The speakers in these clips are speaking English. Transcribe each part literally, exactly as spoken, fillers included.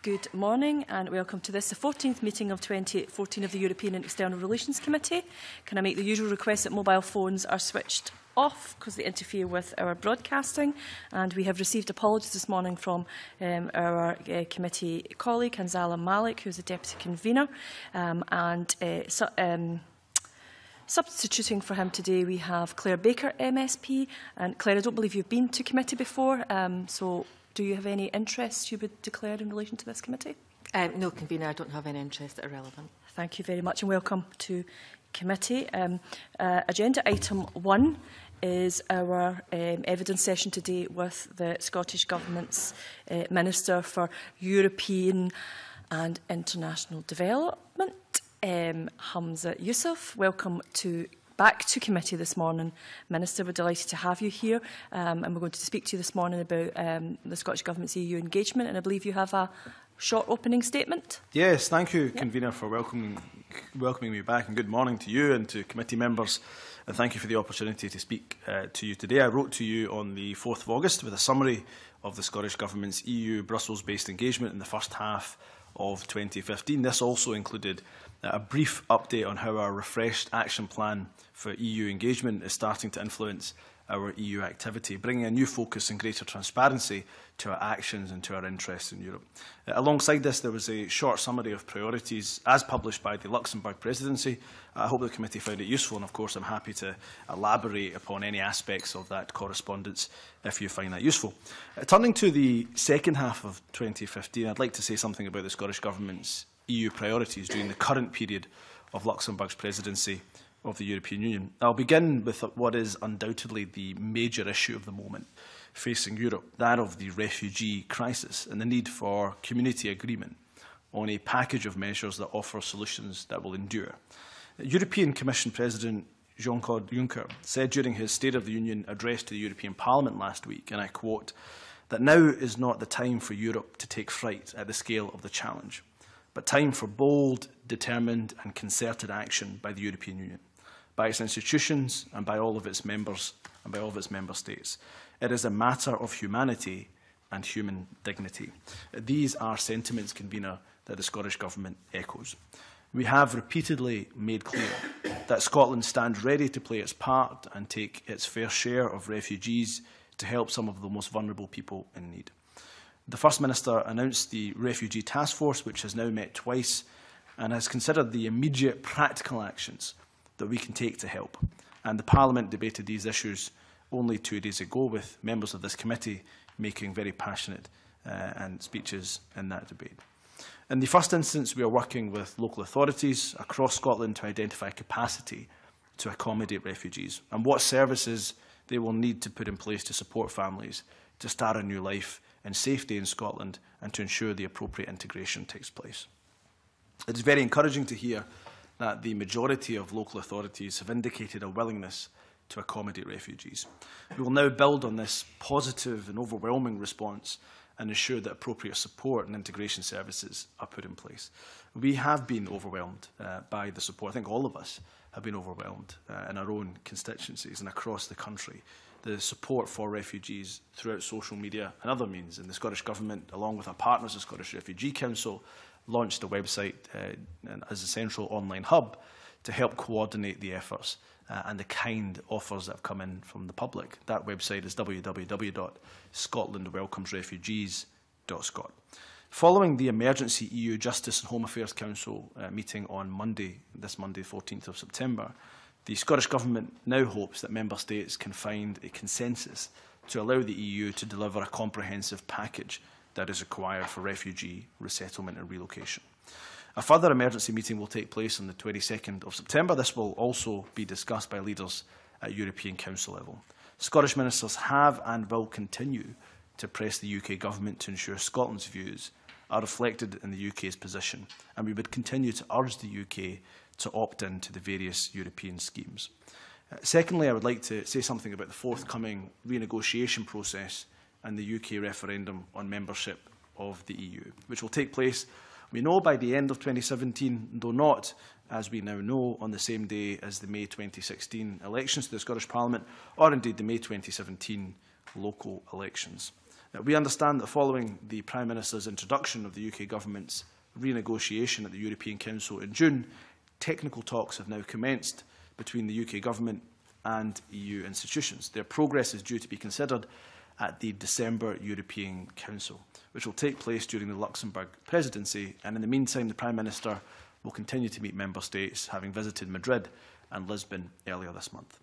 Good morning and welcome to this, the fourteenth meeting of twenty fourteen of the European and External Relations Committee. Can I make the usual request that mobile phones are switched off because they interfere with our broadcasting? And we have received apologies this morning from um, our uh, committee colleague, Humza Malik, who is the Deputy Convener. Um, and uh, so, um, substituting for him today, we have Claire Baker, M S P. And Claire, I don't believe you've been to committee before, um, so do you have any interests you would declare in relation to this committee? Um, no, Convener, I don't have any interests that are relevant. Thank you very much and welcome to committee. Um, uh, agenda item one is our um, evidence session today with the Scottish Government's uh, Minister for European and International Development, um, Humza Yousaf. Welcome to back to committee this morning, Minister. We're delighted to have you here, um, and we're going to speak to you this morning about um, the Scottish Government's E U engagement, and I believe you have a short opening statement. Yes, thank you, yep. Convener, for welcoming, welcoming me back, and good morning to you and to committee members, and thank you for the opportunity to speak uh, to you today. I wrote to you on the fourth of August with a summary of the Scottish Government's E U Brussels-based engagement in the first half of twenty fifteen. This also included a brief update on how our refreshed action plan for E U engagement is starting to influence our E U activity, bringing a new focus and greater transparency to our actions and to our interests in Europe. Uh, alongside this, there was a short summary of priorities as published by the Luxembourg Presidency. I hope the committee found it useful, and of course I'm happy to elaborate upon any aspects of that correspondence if you find that useful. Uh, turning to the second half of twenty fifteen, I'd like to say something about the Scottish Government's E U priorities during the current period of Luxembourg's presidency of the European Union. I'll begin with what is undoubtedly the major issue of the moment facing Europe, that of the refugee crisis and the need for community agreement on a package of measures that offer solutions that will endure. European Commission President Jean-Claude Juncker said during his State of the Union address to the European Parliament last week, and I quote, that now is not the time for Europe to take fright at the scale of the challenge, but time for bold, determined and concerted action by the European Union, by its institutions and by all of its members and by all of its member states. It is a matter of humanity and human dignity. These are sentiments, Convener, that the Scottish Government echoes. We have repeatedly made clear that Scotland stands ready to play its part and take its fair share of refugees to help some of the most vulnerable people in need. The First Minister announced the Refugee Task Force, which has now met twice and has considered the immediate practical actions that we can take to help. And the Parliament debated these issues only two days ago, with members of this committee making very passionate uh, and speeches in that debate. In the first instance, we are working with local authorities across Scotland to identify capacity to accommodate refugees and what services they will need to put in place to support families to start a new life in safety in Scotland and to ensure the appropriate integration takes place. It is very encouraging to hear that the majority of local authorities have indicated a willingness to accommodate refugees. We will now build on this positive and overwhelming response and ensure that appropriate support and integration services are put in place. We have been overwhelmed uh, by the support. I think all of us have been overwhelmed uh, in our own constituencies and across the country. The support for refugees throughout social media and other means. And the Scottish Government, along with our partners, the Scottish Refugee Council, launched a website uh, as a central online hub to help coordinate the efforts uh, and the kind offers that have come in from the public. That website is w w w dot scotland welcomes refugees dot scot. Following the emergency E U Justice and Home Affairs Council uh, meeting on Monday, this Monday, fourteenth of September, the Scottish Government now hopes that Member States can find a consensus to allow the E U to deliver a comprehensive package that is required for refugee resettlement and relocation. A further emergency meeting will take place on the twenty-second of September. This will also be discussed by leaders at European Council level. Scottish ministers have and will continue to press the U K Government to ensure Scotland's views are reflected in the U K's position, and we would continue to urge the U K to opt in to the various European schemes. Uh, secondly, I would like to say something about the forthcoming renegotiation process and the U K referendum on membership of the E U, which will take place, we know, by the end of twenty seventeen, though not, as we now know, on the same day as the May twenty sixteen elections to the Scottish Parliament, or indeed the May twenty seventeen local elections. Uh, we understand that following the Prime Minister's introduction of the U K Government's renegotiation at the European Council in June, technical talks have now commenced between the U K Government and E U institutions. Their progress is due to be considered at the December European Council, which will take place during the Luxembourg presidency, and in the meantime the Prime Minister will continue to meet Member States, having visited Madrid and Lisbon earlier this month.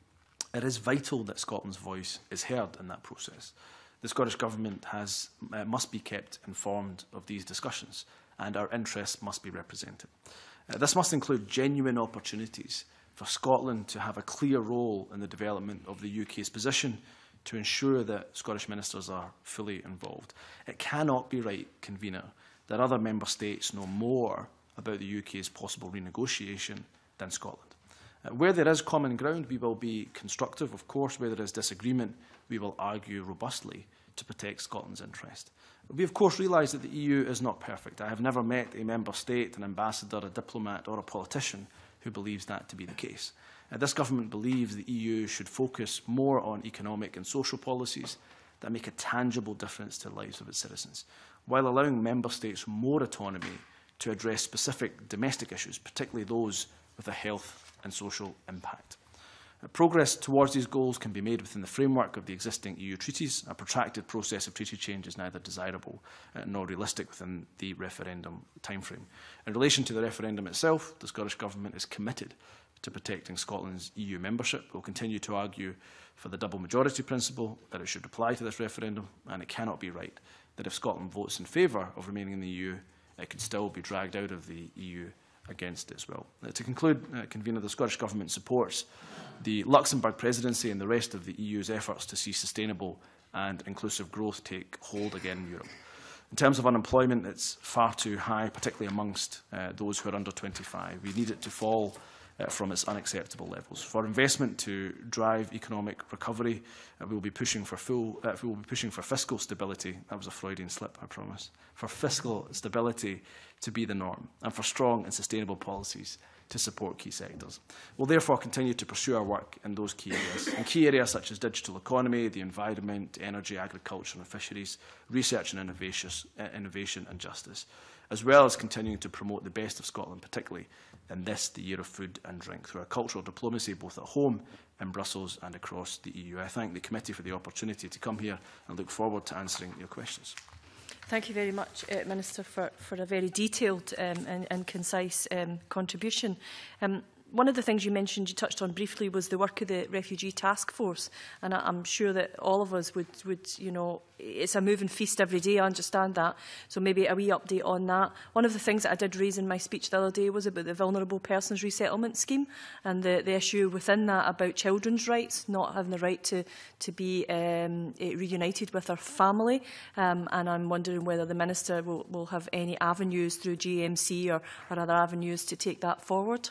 It is vital that Scotland's voice is heard in that process. The Scottish Government has, uh, must be kept informed of these discussions, and our interests must be represented. Uh, this must include genuine opportunities for Scotland to have a clear role in the development of the U K's position, to ensure that Scottish ministers are fully involved. It cannot be right, Convener, that other member states know more about the U K's possible renegotiation than Scotland. Uh, where there is common ground, we will be constructive, of course. Where there is disagreement, we will argue robustly to protect Scotland's interest. We, of course, realise that the E U is not perfect. I have never met a member state, an ambassador, a diplomat or a politician who believes that to be the case. Uh, this government believes the E U should focus more on economic and social policies that make a tangible difference to the lives of its citizens, while allowing member states more autonomy to address specific domestic issues, particularly those with a health and social impact. Uh, progress towards these goals can be made within the framework of the existing E U treaties. A protracted process of treaty change is neither desirable uh, nor realistic within the referendum timeframe. In relation to the referendum itself, the Scottish Government is committed to protecting Scotland's E U membership. We will continue to argue for the double majority principle, that it should apply to this referendum, and it cannot be right that if Scotland votes in favour of remaining in the E U, it could still be dragged out of the E U against its will. Uh, to conclude, uh, Convener, the Scottish Government supports the Luxembourg presidency and the rest of the E U's efforts to see sustainable and inclusive growth take hold again in Europe. In terms of unemployment, it's far too high, particularly amongst uh, those who are under twenty-five. We need it to fall uh, from its unacceptable levels. For investment to drive economic recovery, uh, we will be pushing for full. Uh, we will be pushing for fiscal stability. That was a Freudian slip, I promise. For fiscal stability to be the norm, and for strong and sustainable policies to support key sectors. We'll therefore continue to pursue our work in those key areas, in key areas such as digital economy, the environment, energy, agriculture and fisheries, research and innovation, uh, innovation and justice, as well as continuing to promote the best of Scotland, particularly in this, the year of food and drink, through our cultural diplomacy both at home, in Brussels and across the E U. I thank the committee for the opportunity to come here and look forward to answering your questions. Thank you very much, uh, Minister, for, for a very detailed um, and, and concise um, contribution. Um, One of the things you mentioned, you touched on briefly, was the work of the Refugee Task Force. And I, I'm sure that all of us would, would, you know, it's a moving feast every day, I understand that. So maybe a wee update on that. One of the things that I did raise in my speech the other day was about the Vulnerable Persons Resettlement Scheme and the, the issue within that about children's rights, not having the right to, to be um, reunited with their family. Um, and I'm wondering whether the Minister will, will have any avenues through G M C or, or other avenues to take that forward.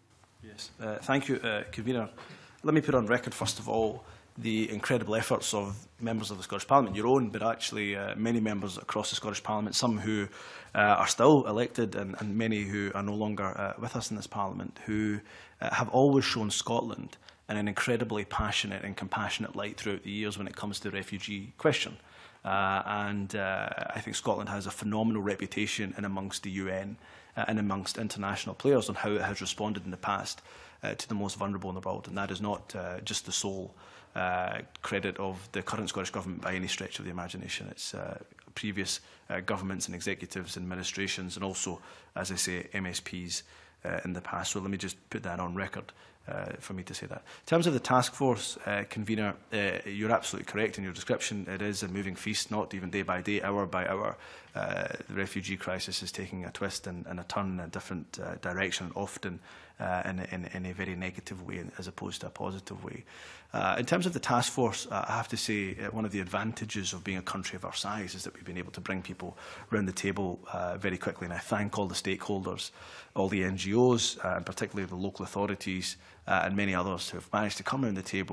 Yes, uh, thank you, uh, Convener. Let me put on record, first of all, the incredible efforts of members of the Scottish Parliament, your own, but actually uh, many members across the Scottish Parliament, some who uh, are still elected and, and many who are no longer uh, with us in this Parliament, who uh, have always shown Scotland in an incredibly passionate and compassionate light throughout the years when it comes to the refugee question. Uh, and uh, I think Scotland has a phenomenal reputation in amongst the U N uh, and amongst international players on how it has responded in the past uh, to the most vulnerable in the world. And that is not uh, just the sole uh, credit of the current Scottish Government by any stretch of the imagination. It's uh, previous uh, governments and executives and administrations and also, as I say, M S Ps uh, in the past. So let me just put that on record. Uh, for me to say that. In terms of the task force, uh, Convener, uh, you're absolutely correct in your description. It is a moving feast, not even day by day, hour by hour. Uh, the refugee crisis is taking a twist and, and a turn in a different uh, direction, often uh, in, in, in a very negative way as opposed to a positive way. Uh, in terms of the task force, uh, I have to say uh, one of the advantages of being a country of our size is that we've been able to bring people around the table uh, very quickly, and I thank all the stakeholders, all the N G Os, uh, and particularly the local authorities uh, and many others who have managed to come around the table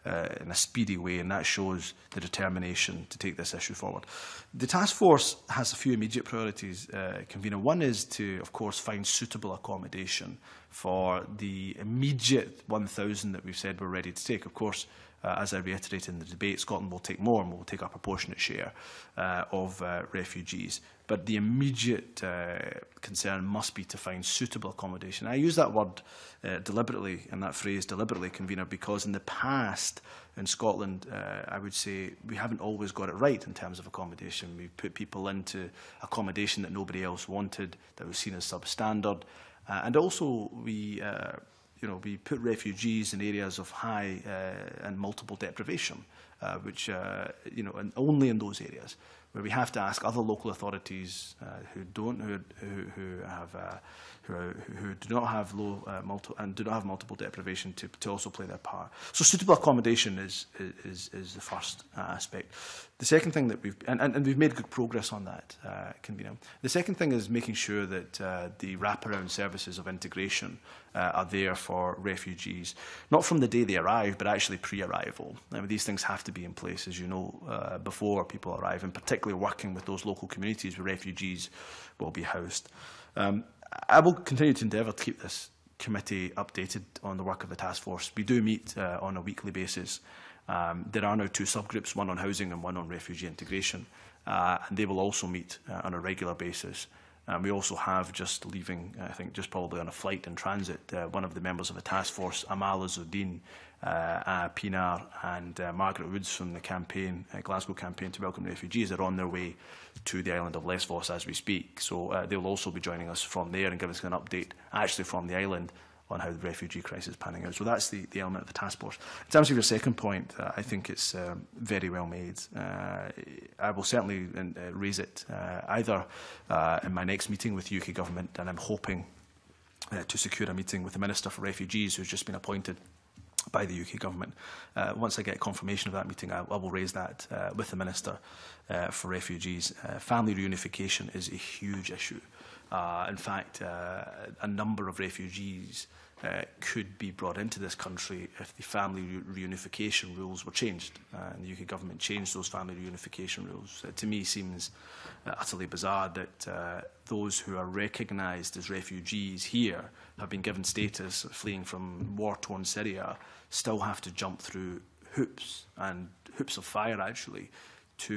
uh, in a speedy way, and that shows the determination to take this issue forward. The task force has a few immediate priorities, uh, Convener. One is to, of course, find suitable accommodation for the immediate one thousand that we've said we're ready to take. Of course, Uh, as I reiterated in the debate, Scotland will take more and will take a proportionate share uh, of uh, refugees. But the immediate uh, concern must be to find suitable accommodation. I use that word uh, deliberately, and that phrase deliberately, Convener, because in the past in Scotland, uh, I would say we haven't always got it right in terms of accommodation. We've put people into accommodation that nobody else wanted, that was seen as substandard. Uh, and also we... Uh, You know, we put refugees in areas of high uh, and multiple deprivation, uh, which, uh, you know, and only in those areas where we have to ask other local authorities uh, who don't, who, who, who have, uh, who, are, who do not have low uh, multi and do not have multiple deprivation to, to also play their part. So suitable accommodation is is is the first uh, aspect. The second thing that we've and, and, and we've made good progress on that, uh, Convener. The second thing is making sure that uh, the wraparound services of integration uh, are there for refugees, not from the day they arrive, but actually pre-arrival. I mean, these things have to be in place, as you know, uh, before people arrive, and particularly working with those local communities where refugees will be housed. Um, I will continue to endeavour to keep this committee updated on the work of the task force. We do meet uh, on a weekly basis. Um, there are now two subgroups, one on housing and one on refugee integration, uh, and they will also meet uh, on a regular basis. Um, we also have, just leaving, I think, just probably on a flight in transit, uh, one of the members of the task force, Amal Azzuddin, uh, uh, Pinar and uh, Margaret Woods from the campaign, uh, Glasgow campaign to welcome refugees, are on their way to the island of Lesvos as we speak. So uh, they will also be joining us from there and give us an update, actually from the island, on how the refugee crisis is panning out. So that's the, the element of the task force. In terms of your second point, uh, I think it's um, very well made. Uh, I will certainly uh, raise it uh, either uh, in my next meeting with the U K Government, and I'm hoping uh, to secure a meeting with the Minister for Refugees, who's just been appointed by the U K Government. Uh, once I get confirmation of that meeting, I, I will raise that uh, with the Minister uh, for Refugees. Uh, family reunification is a huge issue. Uh, in fact, uh, a number of refugees uh, could be brought into this country if the family re reunification rules were changed. Uh, and the U K Government changed those family reunification rules. Uh, to me, seems uh, utterly bizarre that uh, those who are recognised as refugees here, have been given status fleeing from war-torn Syria, still have to jump through hoops, and hoops of fire, actually, to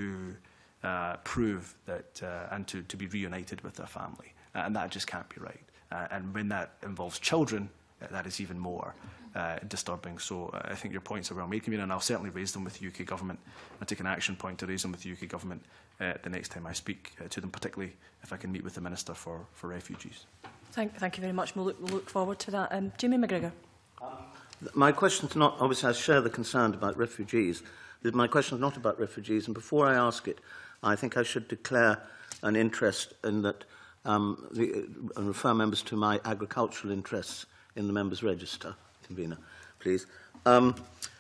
uh, prove that uh, and to, to be reunited with their family. Uh, and that just can't be right. Uh, and when that involves children, uh, that is even more uh, disturbing. So uh, I think your points are well made, Convener, and I'll certainly raise them with the U K Government. I'll take an action point to raise them with the U K Government uh, the next time I speak uh, to them, particularly if I can meet with the Minister for, for Refugees. Thank, thank you very much. We'll look, we'll look forward to that. Um, Jamie McGregor. My question is not, obviously I share the concern about refugees. My question is not about refugees, and before I ask it, I think I should declare an interest in that, um, the, uh, and refer members to my agricultural interests in the members' register. Convener, please. Um,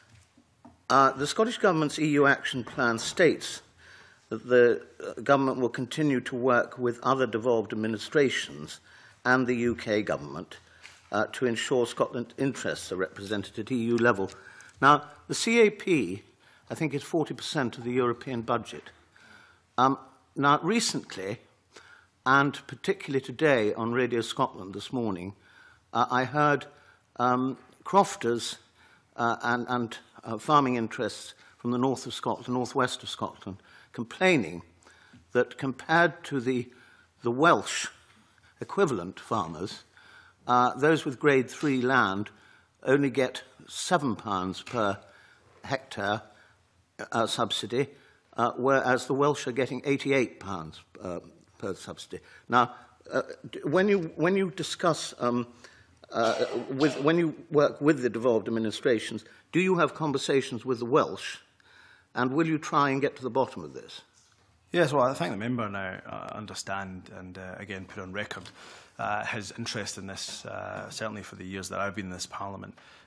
uh, the Scottish Government's E U action plan states that the uh, Government will continue to work with other devolved administrations and the U K Government uh, to ensure Scotland's interests are represented at E U level. Now, the C A P, I think, is forty percent of the European budget. Um, now, recently, and particularly today on Radio Scotland this morning, uh, I heard um, crofters uh, and, and uh, farming interests from the north of Scotland, northwest of Scotland, complaining that compared to the, the Welsh equivalent farmers, uh, those with grade three land only get seven pounds per hectare uh, subsidy, uh, whereas the Welsh are getting eighty-eight pounds uh, per subsidy. Now, uh, when you when you discuss um, uh, with when you work with the devolved administrations, do you have conversations with the Welsh, and will you try and get to the bottom of this? Yes, well, I think the member now uh, understand and, uh, again, put on record uh, his interest in this, uh, certainly for the years that I've been in this Parliament.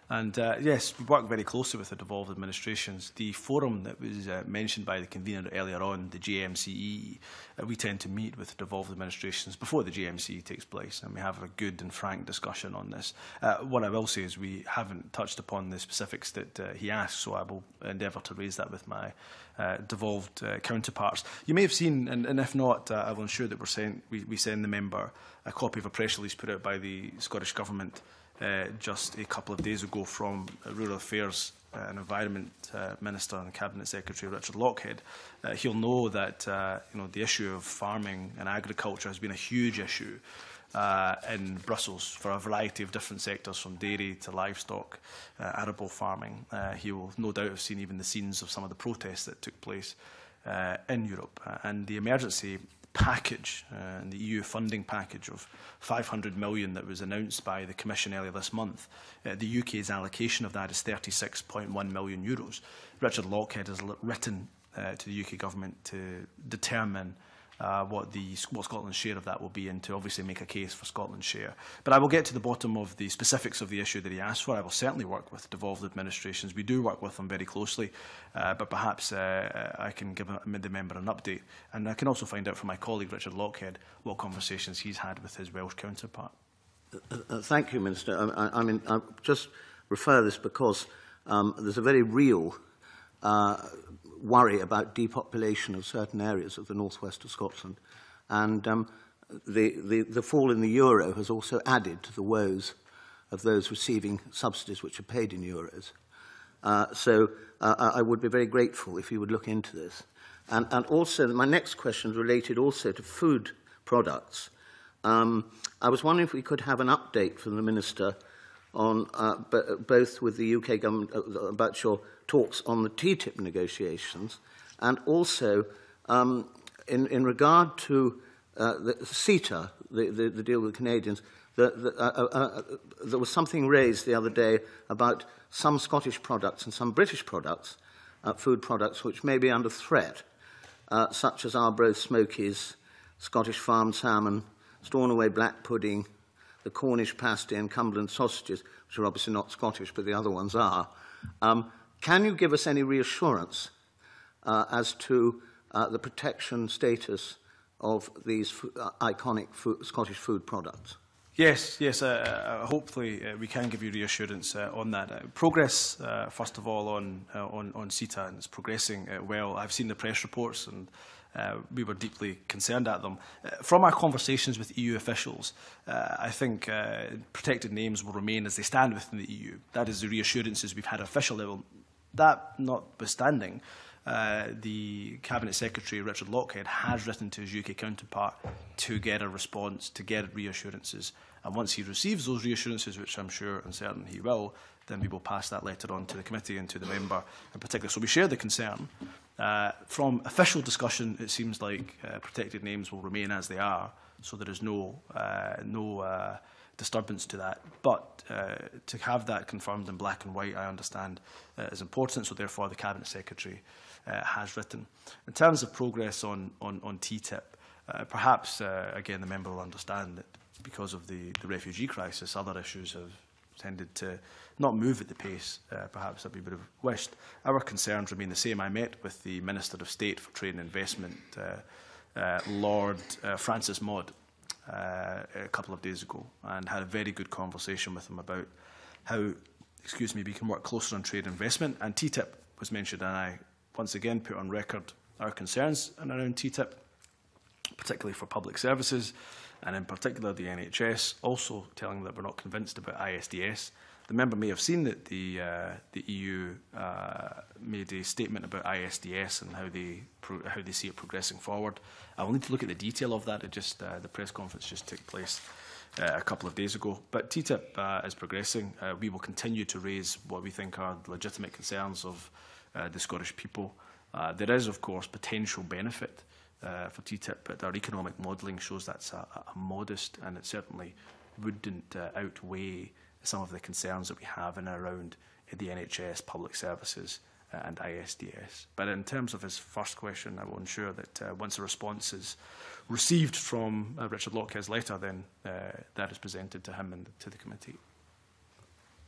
And uh, yes, we work very closely with the devolved administrations. The forum that was uh, mentioned by the convener earlier on, the G M C E, uh, we tend to meet with the devolved administrations before the G M C E takes place, and we have a good and frank discussion on this. Uh, what I will say is we haven't touched upon the specifics that uh, he asked, so I will endeavour to raise that with my uh, devolved uh, counterparts. You may have seen, and, and if not, uh, I will ensure that we're sent, we, we send the member a copy of a press release put out by the Scottish Government Uh, just a couple of days ago from uh, Rural Affairs uh, and Environment uh, Minister and Cabinet Secretary Richard Lockhead. Uh, he'll know that uh, you know, the issue of farming and agriculture has been a huge issue uh, in Brussels for a variety of different sectors, from dairy to livestock, uh, arable farming. Uh, he will no doubt have seen even the scenes of some of the protests that took place uh, in Europe. Uh, and the emergency package, uh, and the E U funding package of five hundred million that was announced by the Commission earlier this month, uh, the U K's allocation of that is thirty-six point one million euros. Richard Lockhead has written uh, to the U K government to determine uh, what, the, what Scotland's share of that will be, and to obviously make a case for Scotland's share. But I will get to the bottom of the specifics of the issue that he asked for. I will certainly work with devolved administrations. We do work with them very closely, uh, but perhaps uh, I can give the member an update. And I can also find out from my colleague Richard Lockhead what conversations he's had with his Welsh counterpart. Uh, uh, thank you, Minister. I, I mean, I just refer this because um, there's a very real uh, worry about depopulation of certain areas of the northwest of Scotland. And um, the, the, the fall in the euro has also added to the woes of those receiving subsidies which are paid in euros. Uh, so uh, I would be very grateful if you would look into this. And, and also, my next question is related also to food products. Um, I was wondering if we could have an update from the Minister on uh, b both with the U K government uh, about your talks on the T T I P negotiations, and also um, in, in regard to uh, the CETA, the, the, the deal with the Canadians. The, the, uh, uh, there was something raised the other day about some Scottish products and some British products, uh, food products, which may be under threat, uh, such as Arbroath Smokies, Scottish farmed salmon, Stornoway black pudding, the Cornish pasty and Cumberland sausages, which are obviously not Scottish, but the other ones are. Um, can you give us any reassurance uh, as to uh, the protection status of these fo uh, iconic fo Scottish food products? Yes, yes. Uh, uh, hopefully, uh, we can give you reassurance uh, on that. Uh, progress, uh, first of all, on uh, on, on CETA, and it's progressing uh, well. I've seen the press reports, and uh, we were deeply concerned at them. Uh, from our conversations with E U officials, uh, I think uh, protected names will remain as they stand within the E U. That is the reassurances we've had at official level. That notwithstanding, Uh, the Cabinet Secretary, Richard Lockhead, has written to his U K counterpart to get a response, to get reassurances. And once he receives those reassurances, which I'm sure and certain he will, then we will pass that letter on to the committee and to the member in particular. So we share the concern. Uh, from official discussion, it seems like uh, protected names will remain as they are, so there is no, uh, no uh, disturbance to that. But uh, to have that confirmed in black and white, I understand, uh, is important. So therefore, the Cabinet Secretary Uh, has written. In terms of progress on, on, on T T I P, uh, perhaps, uh, again, the member will understand that because of the, the refugee crisis, other issues have tended to not move at the pace, uh, perhaps, that we would have wished. Our concerns remain the same. I met with the Minister of State for Trade and Investment, uh, uh, Lord uh, Francis Maud, uh, a couple of days ago, and had a very good conversation with him about how, excuse me, we can work closer on trade and investment. And T T I P was mentioned, and I once again put on record our concerns around T T I P, particularly for public services, and in particular the N H S, also telling that we're not convinced about I S D S. The member may have seen that the, uh, the E U uh, made a statement about I S D S and how they, pro how they see it progressing forward. I will need to look at the detail of that. It just, uh, the press conference just took place uh, a couple of days ago. But T T I P uh, is progressing. Uh, we will continue to raise what we think are legitimate concerns of Uh, the Scottish people. Uh, there is, of course, potential benefit uh, for T T I P, but our economic modelling shows that's a, a modest, and it certainly wouldn't uh, outweigh some of the concerns that we have in and around the N H S, public services, uh, and I S D S. But in terms of his first question, I will ensure that uh, once a response is received from uh, Richard Lockhead's letter, then uh, that is presented to him and to the committee.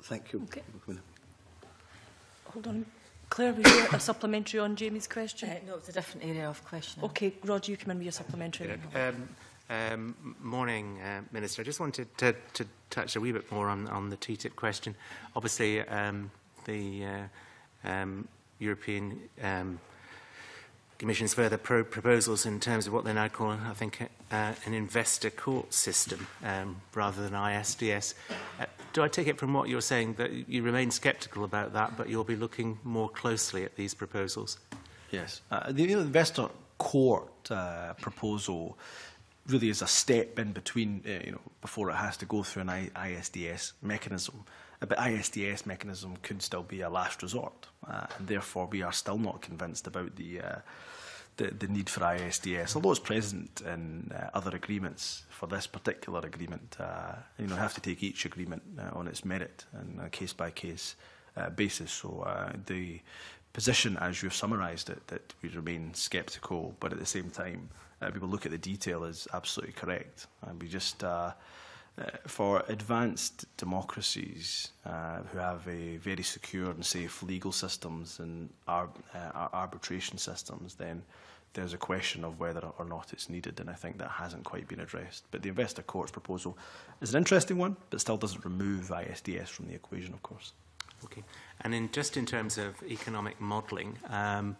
Thank you. Okay. Hold on. Claire, was there a supplementary on Jamie's question? Uh, no, it's a different area of question. Okay, Rod, you come in with your supplementary. Um, um, morning, uh, Minister. I just wanted to, to touch a wee bit more on, on the T T I P question. Obviously, um, the uh, um, European um, Commission's further pro proposals in terms of what they're now calling, I think, uh, an investor court system um, rather than I S D S. Uh, do I take it from what you're saying that you remain sceptical about that, but you'll be looking more closely at these proposals? Yes. Uh, the you know, investor court uh, proposal really is a step in between, uh, you know, before it has to go through an I S D S mechanism. But I S D S mechanism could still be a last resort, uh, and therefore we are still not convinced about the, uh, the, the need for I S D S, although it's present in uh, other agreements. For this particular agreement, uh, you know, have to take each agreement uh, on its merit and a case-by-case uh, basis. So uh, the position, as you've summarised it, that we remain sceptical, but at the same time, uh, we will look at the detail, is absolutely correct. And we just, uh, uh, for advanced democracies uh, who have a very secure and safe legal systems and ar uh, arbitration systems, then there's a question of whether or not it's needed, and I think that hasn't quite been addressed. But the investor courts proposal is an interesting one, but still doesn't remove I S D S from the equation, of course. Okay. And in, just in terms of economic modelling, um,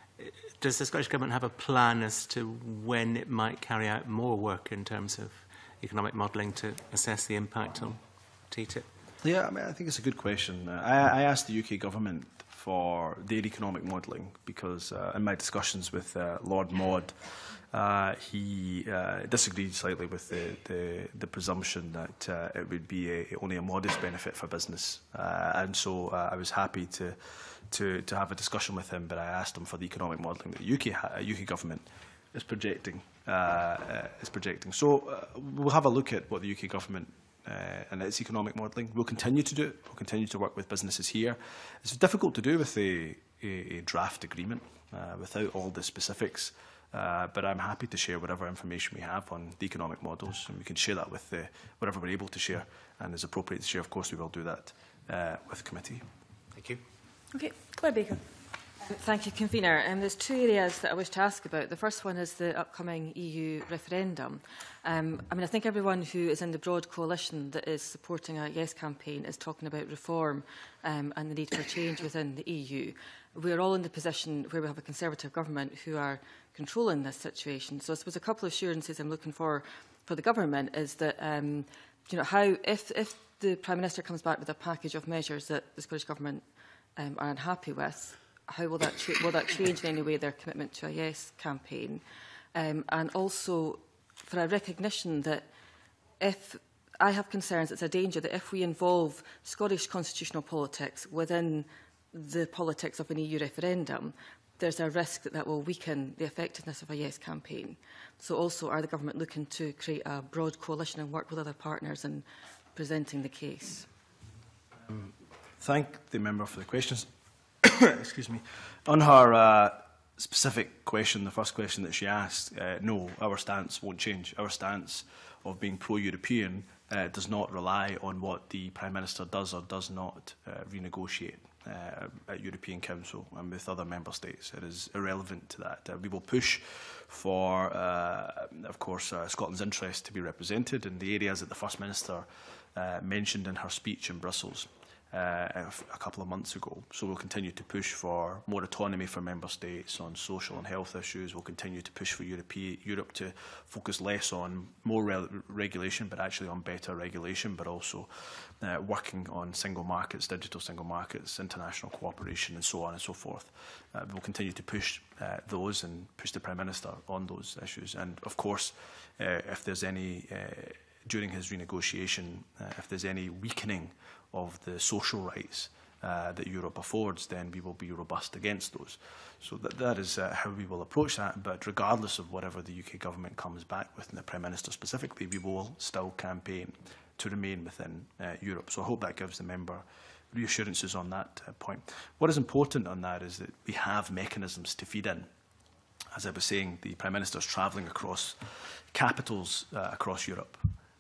does the Scottish Government have a plan as to when it might carry out more work in terms of economic modelling to assess the impact on T T I P? Yeah, I mean, I think it's a good question. Uh, I, I asked the U K Government for their economic modelling because uh, in my discussions with uh, Lord Maud, uh, he uh, disagreed slightly with the, the, the presumption that uh, it would be a, only a modest benefit for business. Uh, and so uh, I was happy to, to, to have a discussion with him, but I asked him for the economic modelling that the U K, ha U K Government is projecting. Uh, uh, is projecting. So uh, we'll have a look at what the U K Government Uh, and its economic modelling. We'll continue to do it. We'll continue to work with businesses here. It's difficult to do with a, a, a draft agreement uh, without all the specifics, uh, but I'm happy to share whatever information we have on the economic models, and we can share that with uh, whatever we're able to share, and as appropriate to share, of course, we will do that uh, with the committee. Thank you. Okay, Claire Baker. Thank you, Convener. Um, there's two areas that I wish to ask about. The first one is the upcoming E U referendum. Um, I mean, I think everyone who is in the broad coalition that is supporting a Yes campaign is talking about reform um, and the need for change within the E U. We are all in the position where we have a Conservative government who are controlling this situation. So I suppose a couple of assurances I'm looking for for the government is that, um, you know, how, if, if the Prime Minister comes back with a package of measures that the Scottish Government um, are unhappy with, how will that, will that change in any way their commitment to a Yes campaign? Um, and also for a recognition that if I have concerns, it's a danger that if we involve Scottish constitutional politics within the politics of an E U referendum, there's a risk that that will weaken the effectiveness of a Yes campaign. So also, are the government looking to create a broad coalition and work with other partners in presenting the case? Um, thank the member for the questions. Excuse me. On her uh, specific question, the first question that she asked, uh, no, our stance won't change. Our stance of being pro-European uh, does not rely on what the Prime Minister does or does not uh, renegotiate uh, at European Council and with other member states. It is irrelevant to that. Uh, we will push for, uh, of course, uh, Scotland's interest to be represented in the areas that the First Minister uh, mentioned in her speech in Brussels Uh, a couple of months ago. So we'll continue to push for more autonomy for member states on social and health issues. We'll continue to push for Europe, Europe to focus less on more re regulation, but actually on better regulation, but also uh, working on single markets, digital single markets, international cooperation, and so on and so forth. Uh, we'll continue to push uh, those and push the Prime Minister on those issues. And of course, uh, if there's any, uh, during his renegotiation, uh, if there's any weakening of the social rights uh, that Europe affords, then we will be robust against those. So that, that is uh, how we will approach that. But regardless of whatever the U K Government comes back with, and the Prime Minister specifically, we will still campaign to remain within uh, Europe. So I hope that gives the member reassurances on that uh, point. What is important on that is that we have mechanisms to feed in. As I was saying, the Prime Minister is travelling across capitals uh, across Europe.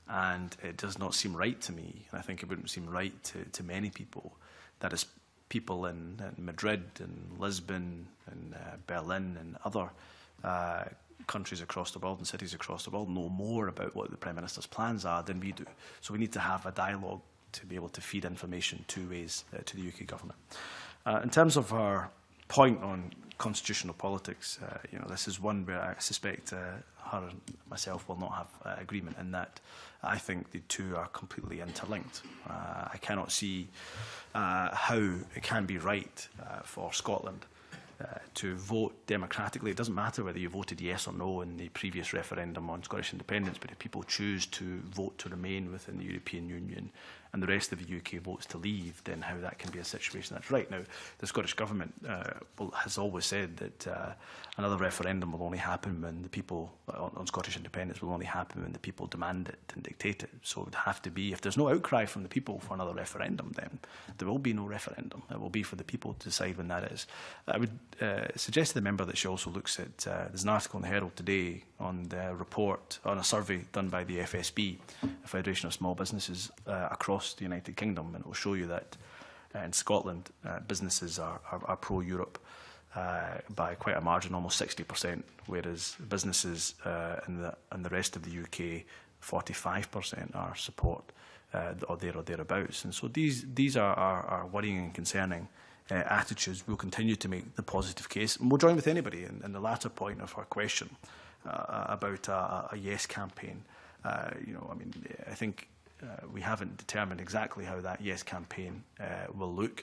And it does not seem right to me, and I think it wouldn't seem right to, to many people, that as people in, in Madrid and Lisbon and uh, Berlin and other uh, countries across the world and cities across the world know more about what the Prime Minister's plans are than we do. So we need to have a dialogue to be able to feed information two ways uh, to the U K government. Uh, in terms of our point on constitutional politics, uh, you know, this is one where I suspect uh, her and myself will not have uh, agreement in that. I think the two are completely interlinked. Uh, I cannot see uh, how it can be right uh, for Scotland uh, to vote democratically. It doesn't matter whether you voted yes or no in the previous referendum on Scottish independence, but if people choose to vote to remain within the European Union and the rest of the U K votes to leave, then how that can be a situation that's right. Now, the Scottish Government uh, will, has always said that uh, another referendum will only happen when the people, on, on Scottish independence, will only happen when the people demand it and dictate it. So it would have to be, if there's no outcry from the people for another referendum, then there will be no referendum. It will be for the people to decide when that is. I would uh, suggest to the member that she also looks at, uh, there's an article in the Herald today on the report, on a survey done by the F S B, the Federation of Small Businesses uh, across the United Kingdom, and it will show you that uh, in Scotland uh, businesses are, are, are pro-Europe uh, by quite a margin, almost sixty percent, whereas businesses uh, in, the, in the rest of the U K, forty-five percent are support uh, or there or thereabouts. And so these, these are, are, are worrying and concerning uh, attitudes. We'll continue to make the positive case, and we'll join with anybody in, in the latter point of her question uh, about a, a yes campaign. Uh, you know, I mean, I think uh, we haven't determined exactly how that yes campaign uh, will look.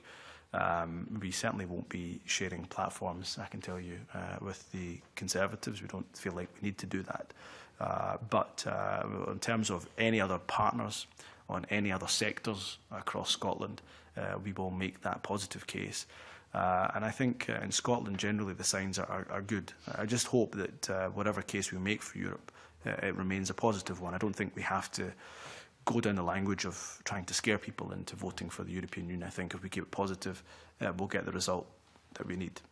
Um, we certainly won't be sharing platforms, I can tell you, uh, with the Conservatives. We don't feel like we need to do that. Uh, but uh, in terms of any other partners on any other sectors across Scotland, uh, we will make that positive case. Uh, and I think uh, in Scotland, generally, the signs are, are, are good. I just hope that uh, whatever case we make for Europe, uh, it remains a positive one. I don't think we have to go down the language of trying to scare people into voting for the European Union. I think if we keep it positive, uh, we'll get the result that we need.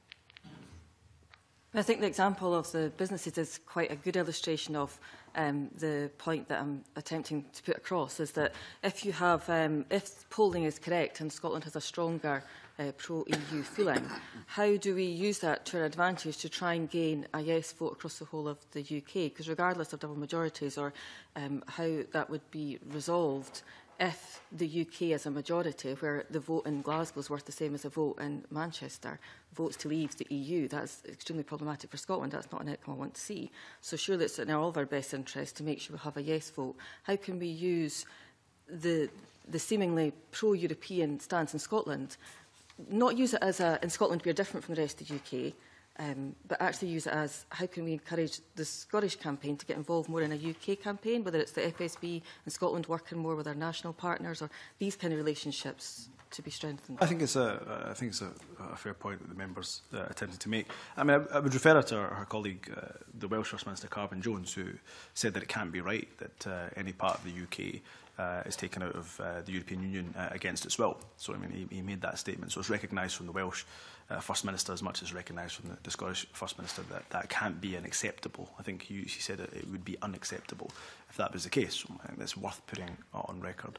I think the example of the businesses is quite a good illustration of um, the point that I'm attempting to put across, is that if you have, um, if polling is correct and Scotland has a stronger uh, pro-E U feeling, how do we use that to our advantage to try and gain a yes vote across the whole of the U K? Because regardless of double majorities or um, how that would be resolved, if the U K is a majority, where the vote in Glasgow is worth the same as a vote in Manchester, votes to leave the E U, that's extremely problematic for Scotland. That's not an outcome I want to see. So surely it's in all of our best interest to make sure we have a yes vote. How can we use the, the seemingly pro-European stance in Scotland, not use it as a, in Scotland we are different from the rest of the U K, Um, but actually use it as how can we encourage the Scottish campaign to get involved more in a U K campaign, whether it's the F S B and Scotland working more with our national partners, or these kind of relationships to be strengthened? I think it's a, I think it's a, a fair point that the members uh, attempted to make. I mean, I, I would refer her to her, her colleague, uh, the Welsh First Minister Carbon Jones, who said that it can't be right that uh, any part of the U K uh, is taken out of uh, the European Union uh, against its will. So, I mean, he, he made that statement. So it's recognised from the Welsh Uh, First Minister as much as recognised from the, the Scottish First Minister that that can't be unacceptable. I think he, he said it, it would be unacceptable if that was the case. So I think that's worth putting on record.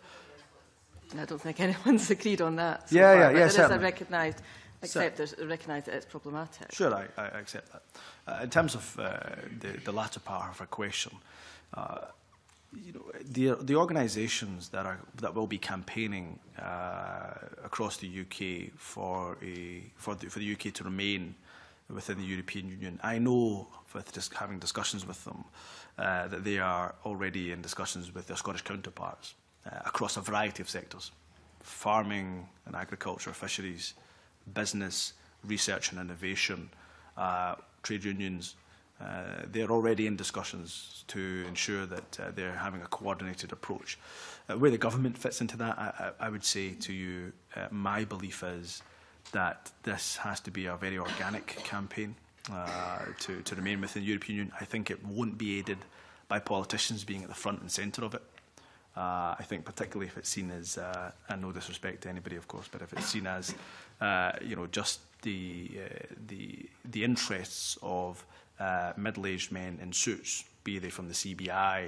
I don't think anyone's agreed on that. So yeah, far, yeah, but yeah, there certainly. is a recognised, accept, there's a recognised that it's problematic. Sure, I, I accept that. Uh, in terms of uh, the, the latter part of her question, uh, you know, the, the organisations that are that will be campaigning uh, across the U K for a for the, for the U K to remain within the European Union, I know, with just having discussions with them, uh, that they are already in discussions with their Scottish counterparts uh, across a variety of sectors: farming and agriculture, fisheries, business, research and innovation, uh, trade unions. Uh, they're already in discussions to ensure that uh, they're having a coordinated approach. Uh, where the government fits into that, I, I, I would say to you, uh, my belief is that this has to be a very organic campaign uh, to, to remain within the European Union. I think it won't be aided by politicians being at the front and centre of it. Uh, I think particularly if it's seen as, uh, and no disrespect to anybody, of course, but if it's seen as, uh, you know, just the, uh, the, the interests of Uh, middle-aged men in suits, be they from the C B I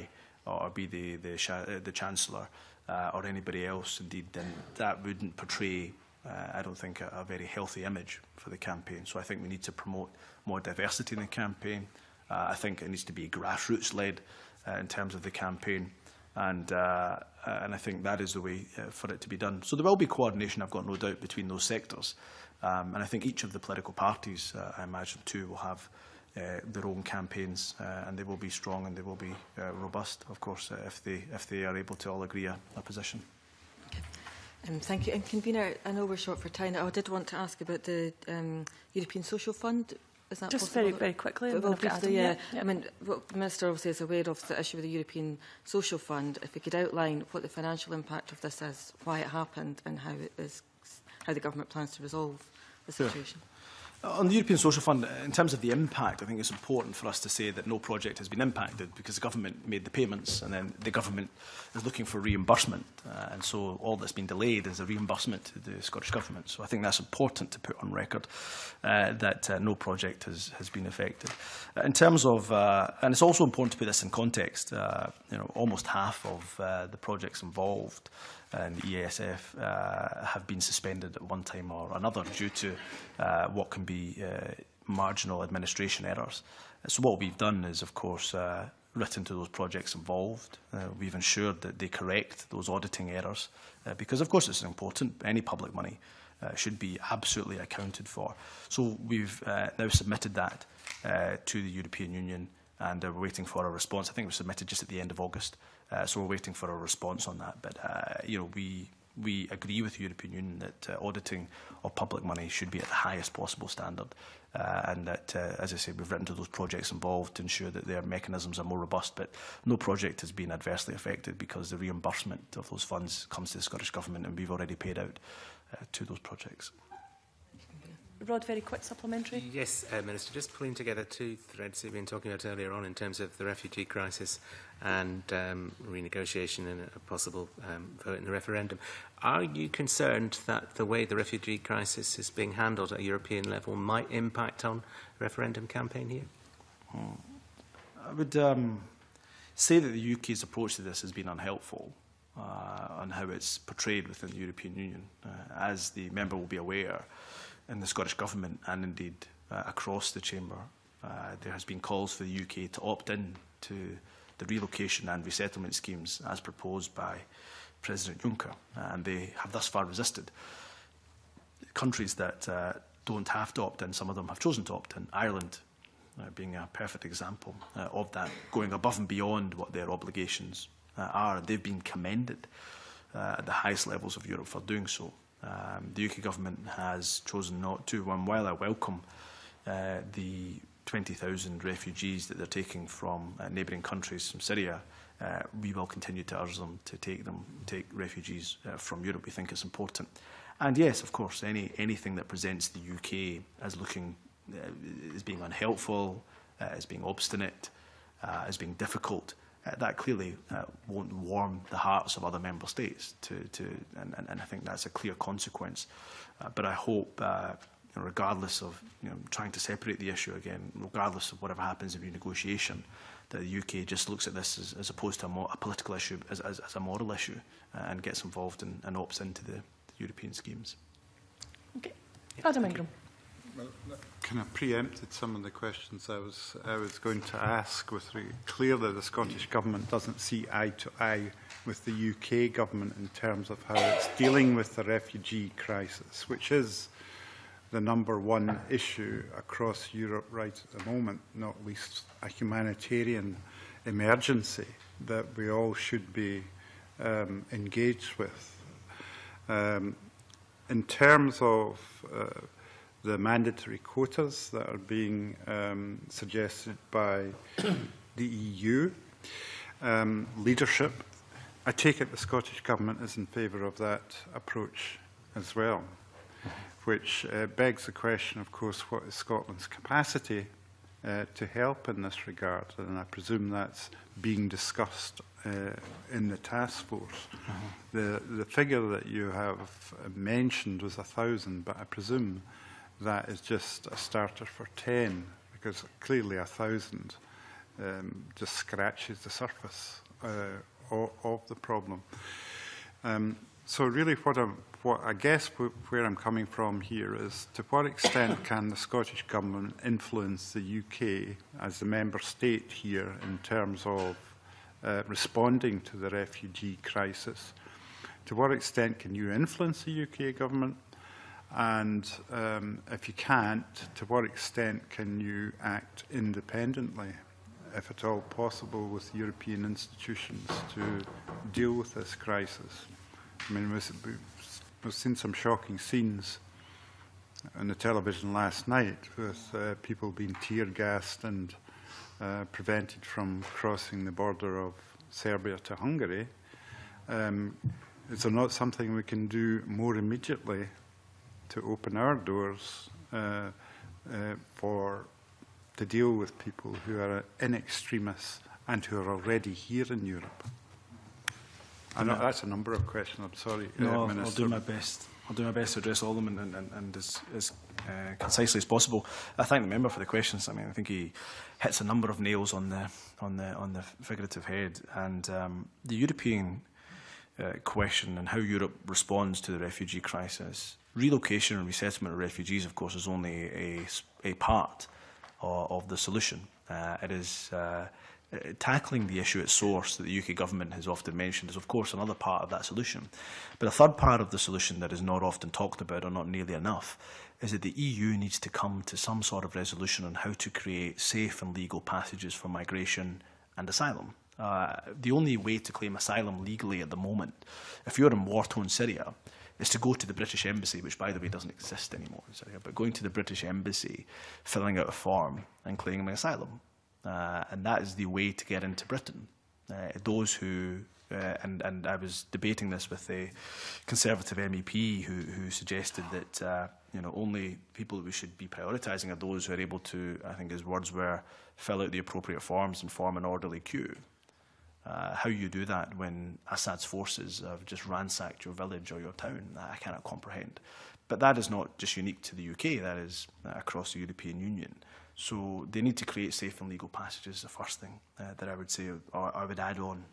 or be the, the, the Chancellor uh, or anybody else, indeed, then that wouldn't portray, uh, I don't think, a, a very healthy image for the campaign. So I think we need to promote more diversity in the campaign. Uh, I think it needs to be grassroots-led uh, in terms of the campaign. And, uh, and I think that is the way uh, for it to be done. So there will be coordination, I've got no doubt, between those sectors. Um, and I think each of the political parties, uh, I imagine, too, will have uh, their own campaigns, uh, and they will be strong and they will be uh, robust, of course, uh, if, they, if they are able to all agree a, a position. Okay. Um, thank you. And Convener, I know we're short for time. I did want to ask about the um, European Social Fund. Is that Just possible? very, very quickly. Well, briefly, yeah. yeah. I mean, what the Minister obviously is aware of the issue with the European Social Fund. If we could outline what the financial impact of this is, why it happened, and how it is, how the government plans to resolve the situation. Sure. On the European Social Fund, in terms of the impact, I think it's important for us to say that no project has been impacted because the government made the payments and then the government is looking for reimbursement. Uh, and so all that's been delayed is a reimbursement to the Scottish Government. So I think that's important to put on record, uh, that uh, no project has, has been affected. Uh, in terms of, uh, and it's also important to put this in context, uh, you know, almost half of uh, the projects involved and the E A S F uh, have been suspended at one time or another due to uh, what can be uh, marginal administration errors. So what we've done is, of course, uh, written to those projects involved. Uh, we've ensured that they correct those auditing errors uh, because, of course, it's important. Any public money uh, should be absolutely accounted for. So we've uh, now submitted that uh, to the European Union, and uh, we're waiting for a response. I think it was submitted just at the end of August. Uh, so we're waiting for a response on that. But, uh, you know, we, we agree with the European Union that uh, auditing of public money should be at the highest possible standard. Uh, and that, uh, as I say, we've written to those projects involved to ensure that their mechanisms are more robust. But no project has been adversely affected because the reimbursement of those funds comes to the Scottish Government, and we've already paid out uh, to those projects. Rod, very quick supplementary. Yes, uh, Minister, just pulling together two threads that we've been talking about earlier on in terms of the refugee crisis and um, renegotiation and a possible um, vote in the referendum. Are you concerned that the way the refugee crisis is being handled at a European level might impact on the referendum campaign here? Hmm. I would um, say that the U K's approach to this has been unhelpful uh, on how it's portrayed within the European Union. Uh, as the member will be aware, in the Scottish Government and indeed uh, across the Chamber, uh, there has been calls for the U K to opt in to the relocation and resettlement schemes as proposed by President Juncker, and they have thus far resisted. Countries that uh, don't have to opt in, some of them have chosen to opt in, Ireland uh, being a perfect example uh, of that, going above and beyond what their obligations uh, are. They've been commended uh, at the highest levels of Europe for doing so. Um, the U K Government has chosen not to, and while I welcome uh, the twenty thousand refugees that they're taking from uh, neighbouring countries, from Syria, uh, we will continue to urge them to take them, take refugees uh, from Europe. We think it's important. And yes, of course, any anything that presents the U K as looking, uh, as being unhelpful, uh, as being obstinate, uh, as being difficult, Uh, that clearly uh, won't warm the hearts of other member states, to, to, and, and, and I think that's a clear consequence. Uh, but I hope, uh, you know, regardless of you know, trying to separate the issue again, regardless of whatever happens in renegotiation, that the U K just looks at this as, as opposed to a, more, a political issue, as, as, as a moral issue, uh, and gets involved and, and opts into the, the European schemes. Okay. Adam Ingram. Well, that kind of preempted some of the questions I was I was going to ask. With re clearly, the Scottish Government doesn't see eye to eye with the U K Government in terms of how it's dealing with the refugee crisis, which is the number one issue across Europe right at the moment, not least a humanitarian emergency that we all should be um, engaged with. Um, in terms of uh, the mandatory quotas that are being um, suggested by the E U. Um, leadership, I take it the Scottish Government is in favour of that approach as well, which uh, begs the question, of course, what is Scotland's capacity uh, to help in this regard? And I presume that's being discussed uh, in the task force. Uh-huh. the, the figure that you have mentioned was a thousand, but I presume that is just a starter for ten, because clearly a thousand um, just scratches the surface uh, of, of the problem. Um, so really what, I'm, what I guess where I'm coming from here is, to what extent can the Scottish Government influence the U K as the member state here in terms of uh, responding to the refugee crisis? To what extent can you influence the U K Government? And um, if you can't, to what extent can you act independently, if at all possible, with European institutions to deal with this crisis? I mean, we've, we've seen some shocking scenes on the television last night with uh, people being tear-gassed and uh, prevented from crossing the border of Serbia to Hungary. Um, is there not something we can do more immediately to open our doors uh, uh, for to deal with people who are in extremis and who are already here in Europe? I know that's a number of questions. I'm sorry, no, uh, I'll, Minister. I'll do my best. I'll do my best to address all of them and, and, and as, as uh, concisely as possible. I thank the member for the questions. I mean, I think he hits a number of nails on the on the on the figurative head. And um, the European uh, question and how Europe responds to the refugee crisis, relocation and resettlement of refugees, of course, is only a a part of, of the solution. Uh, it is. Uh, Uh, tackling the issue at source that the U K government has often mentioned is, of course, another part of that solution. But a third part of the solution that is not often talked about, or not nearly enough, is that the E U needs to come to some sort of resolution on how to create safe and legal passages for migration and asylum. Uh, the only way to claim asylum legally at the moment, if you're in war-torn Syria, is to go to the British Embassy, which, by the way, doesn't exist anymore in Syria, but going to the British Embassy, filling out a form and claiming asylum. Uh, and that is the way to get into Britain. Uh, those who, uh, and, and I was debating this with a Conservative M E P who, who suggested that uh, you know, only people that we should be prioritising are those who are able to, I think his words were, fill out the appropriate forms and form an orderly queue. Uh, how you do that when Assad's forces have just ransacked your village or your town, I cannot comprehend. But that is not just unique to the U K, that is uh, across the European Union. So they need to create safe and legal passages, the first thing uh, that I would say, or I would add on.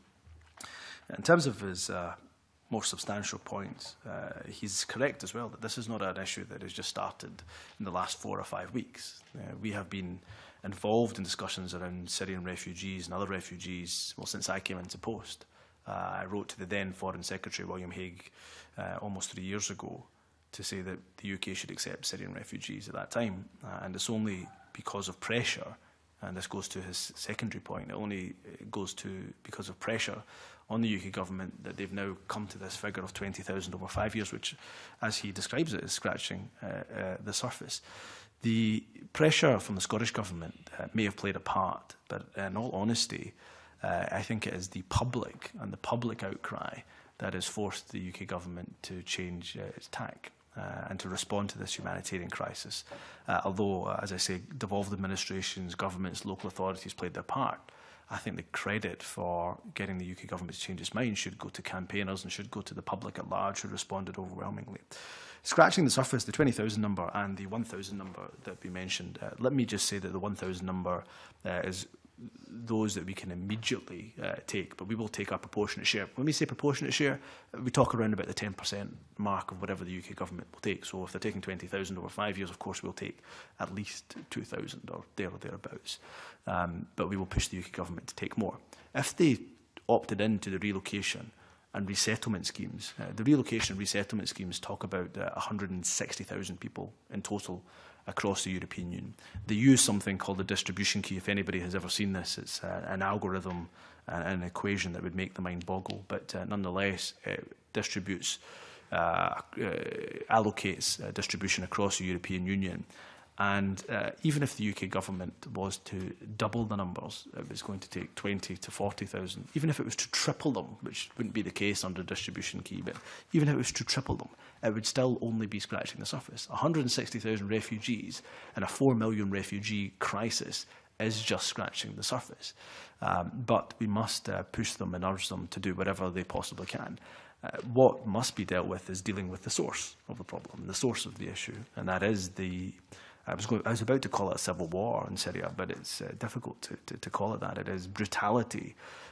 In terms of his uh, more substantial points, uh, he's correct as well that this is not an issue that has just started in the last four or five weeks. Uh, we have been involved in discussions around Syrian refugees and other refugees, well, since I came into post. Uh, I wrote to the then Foreign Secretary, William Hague, uh, almost three years ago, to say that the U K should accept Syrian refugees at that time. Uh, and it's only because of pressure, and this goes to his secondary point, it only goes to because of pressure on the U K government that they've now come to this figure of twenty thousand over five years, which, as he describes it, is scratching uh, uh, the surface. The pressure from the Scottish government uh, may have played a part, but in all honesty, uh, I think it is the public and the public outcry that has forced the U K government to change uh, its tack. Uh, and to respond to this humanitarian crisis. Uh, although, uh, as I say, devolved administrations, governments, local authorities played their part, I think the credit for getting the U K government to change its mind should go to campaigners and should go to the public at large, who responded overwhelmingly. Scratching the surface, the twenty thousand number and the one thousand number that we mentioned, uh, let me just say that the one thousand number uh, is those that we can immediately uh, take, but we will take our proportionate share. When we say proportionate share, we talk around about the ten percent mark of whatever the U K government will take. So if they're taking twenty thousand over five years, of course we'll take at least two thousand or there or thereabouts. Um, but we will push the U K government to take more. If they opted into the relocation and resettlement schemes, uh, the relocation and resettlement schemes talk about uh, one hundred sixty thousand people in total across the European Union. They use something called the distribution key. If anybody has ever seen this, it's uh, an algorithm and an equation that would make the mind boggle, but uh, nonetheless it distributes, uh, uh, allocates uh, distribution across the European Union. And uh, even if the U K government was to double the numbers, it was going to take twenty to forty thousand. Even if it was to triple them, which wouldn't be the case under distribution key, but even if it was to triple them, it would still only be scratching the surface. one hundred sixty thousand refugees and a four million refugee crisis is just scratching the surface. Um, but we must uh, push them and urge them to do whatever they possibly can. Uh, what must be dealt with is dealing with the source of the problem, the source of the issue, and that is the I was, going, I was about to call it a civil war in Syria, but it's uh, difficult to, to, to call it that. It is brutality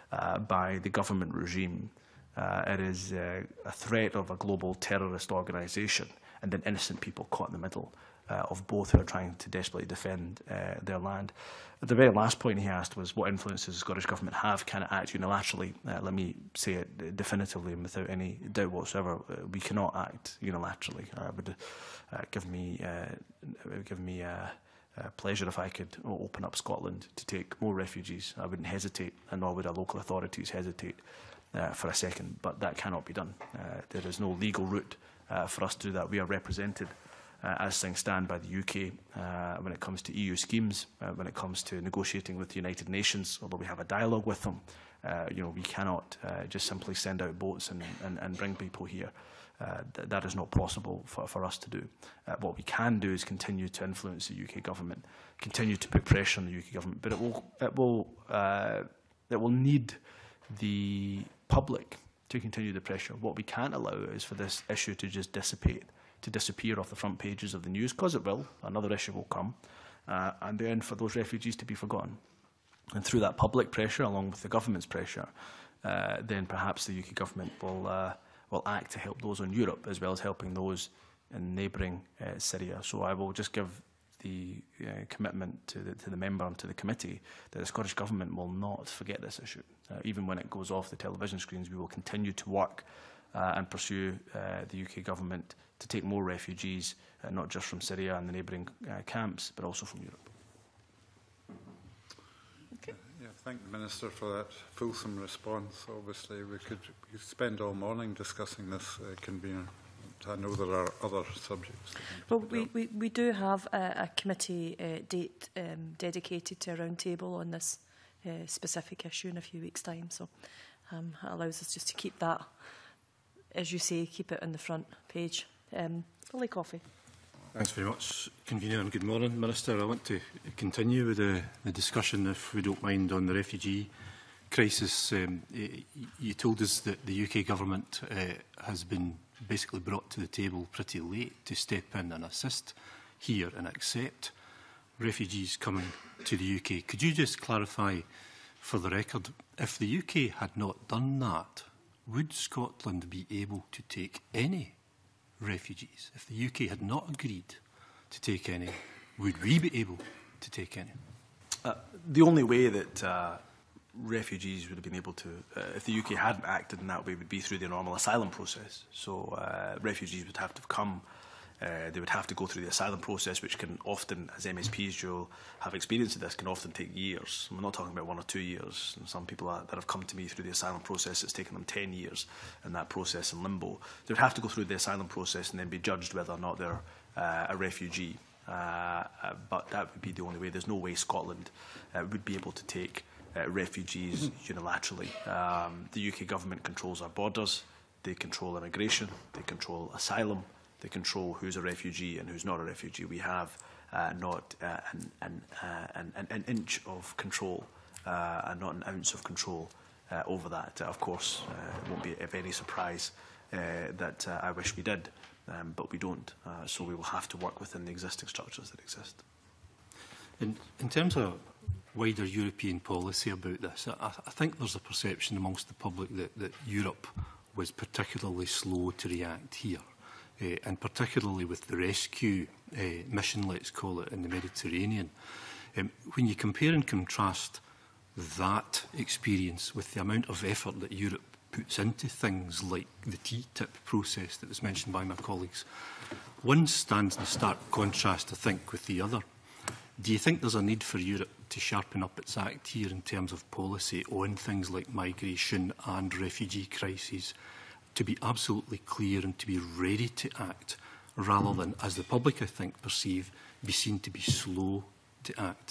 uh, by the government regime. Uh, it is uh, a threat of a global terrorist organisation, and then innocent people caught in the middle uh, of both who are trying to desperately defend uh, their land. The very last point he asked was what influence does the Scottish Government have? Can it act unilaterally? Uh, let me say it definitively and without any doubt whatsoever. Uh, we cannot act unilaterally. Uh, it would uh, give me, uh, it would give me uh, uh, pleasure if I could open up Scotland to take more refugees. I wouldn't hesitate, and nor would our local authorities hesitate uh, for a second, but that cannot be done. Uh, there is no legal route uh, for us to do that. We are represented Uh, as things stand by the U K uh, when it comes to E U schemes, uh, when it comes to negotiating with the United Nations, although we have a dialogue with them. Uh, you know, we cannot uh, just simply send out boats and, and, and bring people here. Uh, th that is not possible for, for us to do. Uh, what we can do is continue to influence the U K government, continue to put pressure on the U K government, but it will, it will, uh, it will need the public to continue the pressure. What we can't allow is for this issue to just dissipate, to disappear off the front pages of the news, because it will. Another issue will come, uh, and then for those refugees to be forgotten. And through that public pressure, along with the government's pressure, uh, then perhaps the U K government will uh, will act to help those in Europe, as well as helping those in neighbouring uh, Syria. So I will just give the uh, commitment to the, to the member and to the committee that the Scottish Government will not forget this issue. Uh, even when it goes off the television screens, we will continue to work uh, and pursue uh, the U K Government to take more refugees, uh, not just from Syria and the neighbouring uh, camps, but also from Europe. Okay. Uh, yeah, thank the Minister for that fulsome response. Obviously, we could, we could spend all morning discussing this, uh, convener. I know there are other subjects. Well, we, we, we do have a, a committee uh, date um, dedicated to a round table on this uh, specific issue in a few weeks' time, so um, it allows us just to keep that, as you say, keep it on the front page. Um, Fully Coffee. Thanks very much, Convener, and good morning, Minister. I want to continue with the, the discussion, if we don't mind, on the refugee crisis. Um, you told us that the U K Government uh, has been basically brought to the table pretty late to step in and assist here and accept refugees coming to the U K. Could you just clarify for the record, if the U K had not done that, would Scotland be able to take any refugees? If the U K had not agreed to take any, would we be able to take any? Uh, the only way that uh, refugees would have been able to, uh, if the U K hadn't acted in that way, would be through the normal asylum process. So uh, refugees would have to have come, uh, they would have to go through the asylum process, which can often, as M S Ps you'll have experience of this, can often take years. We're not talking about one or two years. And some people are, that have come to me through the asylum process, it's taken them ten years in that process in limbo. They would have to go through the asylum process and then be judged whether or not they're uh, a refugee. Uh, uh, but that would be the only way. There's no way Scotland uh, would be able to take uh, refugees unilaterally. Um, the U K government controls our borders, they control immigration, they control asylum, they control who's a refugee and who's not a refugee. We have uh, not uh, an, an, uh, an, an inch of control uh, and not an ounce of control uh, over that. Uh, of course, uh, it won't be of any surprise uh, that uh, I wish we did, um, but we don't. Uh, so we will have to work within the existing structures that exist. In, in terms of wider European policy about this, I, I think there's a perception amongst the public that, that Europe was particularly slow to react here. Uh, and particularly with the rescue uh, mission, let's call it, in the Mediterranean. Um, when you compare and contrast that experience with the amount of effort that Europe puts into things like the T tip process that was mentioned by my colleagues, one stands in stark contrast, I think, with the other. Do you think there's a need for Europe to sharpen up its act here in terms of policy on things like migration and refugee crises, to be absolutely clear and to be ready to act, rather than, as the public, I think, perceive, be seen to be slow to act?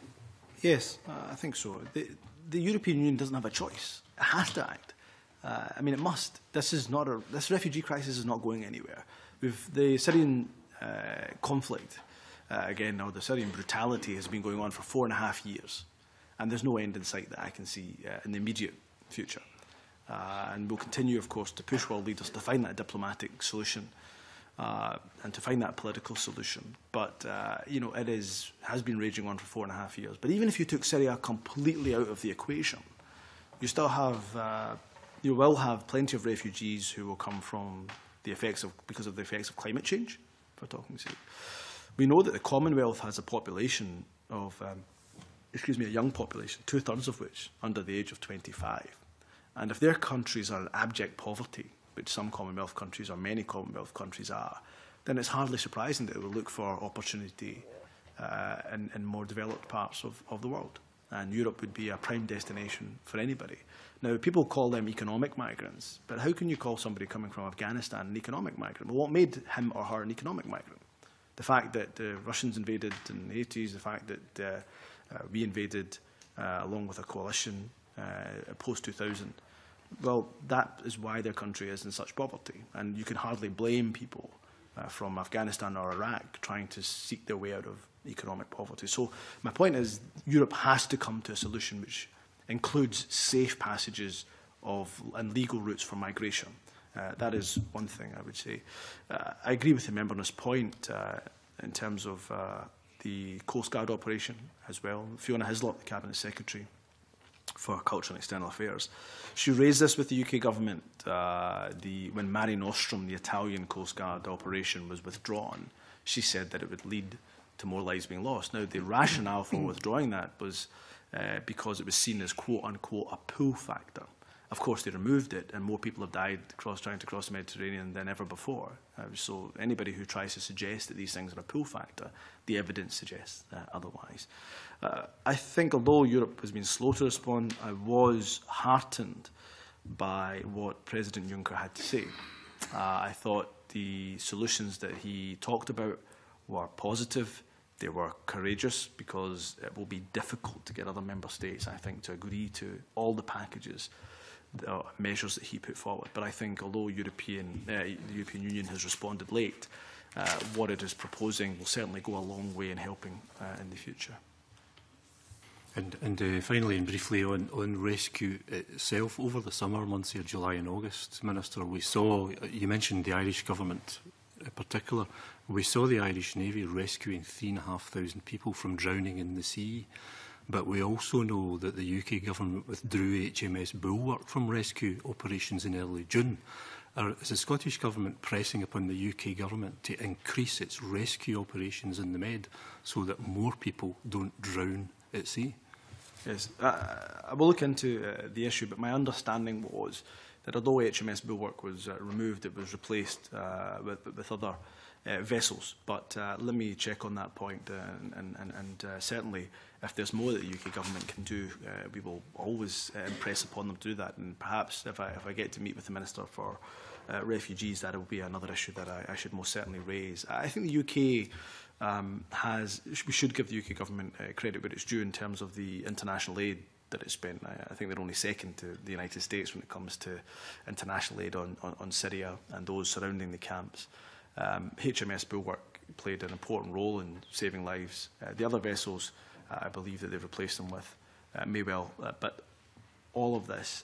Yes, uh, I think so. The, the European Union doesn't have a choice. It has to act. Uh, I mean, it must. This is not a, this refugee crisis is not going anywhere. With the Syrian uh, conflict, uh, again, now the Syrian brutality has been going on for four and a half years, and there's no end in sight that I can see uh, in the immediate future. Uh, and we'll continue, of course, to push world leaders to find that diplomatic solution uh, and to find that political solution. But, uh, you know, it is, has been raging on for four and a half years. But even if you took Syria completely out of the equation, you still have, uh, you will have plenty of refugees who will come from the effects of, because of the effects of climate change, if we're talking to. We know that the Commonwealth has a population of, um, excuse me, a young population, two-thirds of which under the age of twenty-five. And if their countries are in abject poverty, which some Commonwealth countries or many Commonwealth countries are, then it's hardly surprising that they will look for opportunity uh, in, in more developed parts of, of the world. And Europe would be a prime destination for anybody. Now, people call them economic migrants, but how can you call somebody coming from Afghanistan an economic migrant? Well, what made him or her an economic migrant? The fact that the Russians invaded in the eighties, the fact that uh, uh, we invaded uh, along with a coalition uh, post two thousand, well, that is why their country is in such poverty. And you can hardly blame people uh, from Afghanistan or Iraq trying to seek their way out of economic poverty. So my point is Europe has to come to a solution which includes safe passages of and legal routes for migration. Uh, that is one thing I would say. Uh, I agree with the member on this point uh, in terms of uh, the Coast Guard operation as well. Fiona Hislop, the Cabinet Secretary for Culture and External Affairs, she raised this with the U K government uh, the, when Mare Nostrum, the Italian Coast Guard operation, was withdrawn. She said that it would lead to more lives being lost. Now, the rationale for withdrawing that was uh, because it was seen as quote-unquote a pull factor. Of course, they removed it, and more people have died cross, trying to cross the Mediterranean than ever before. Uh, so anybody who tries to suggest that these things are a pull factor, the evidence suggests uh, otherwise. Uh, I think although Europe has been slow to respond, I was heartened by what President Juncker had to say. Uh, I thought the solutions that he talked about were positive. They were courageous, because it will be difficult to get other member states, I think, to agree to all the packages, the measures that he put forward. But I think although European, uh, the European Union has responded late, uh, what it is proposing will certainly go a long way in helping uh, in the future. And, and uh, finally and briefly on, on rescue itself, over the summer months here, July and August, Minister, we saw, you mentioned the Irish government in particular, we saw the Irish Navy rescuing three and a half thousand people from drowning in the sea. But we also know that the U K government withdrew H M S Bulwark from rescue operations in early June. Are, is the Scottish government pressing upon the U K government to increase its rescue operations in the Med so that more people don't drown at sea? Yes, uh, I will look into uh, the issue, but my understanding was that although H M S Bulwark was uh, removed, it was replaced uh, with, with other uh, vessels. But uh, let me check on that point, uh, and, and, and uh, certainly if there's more that the U K government can do, uh, we will always uh, impress upon them to do that. And perhaps if I, if I get to meet with the Minister for uh, Refugees, that will be another issue that I, I should most certainly raise. I think the U K um, has, we should give the U K government uh, credit where it's due in terms of the international aid that it's spent. I, I think they're only second to the United States when it comes to international aid on, on, on Syria and those surrounding the camps. Um, H M S Bulwark played an important role in saving lives. Uh, the other vessels, uh, I believe that they've replaced them with, uh, may well, uh, but all of this,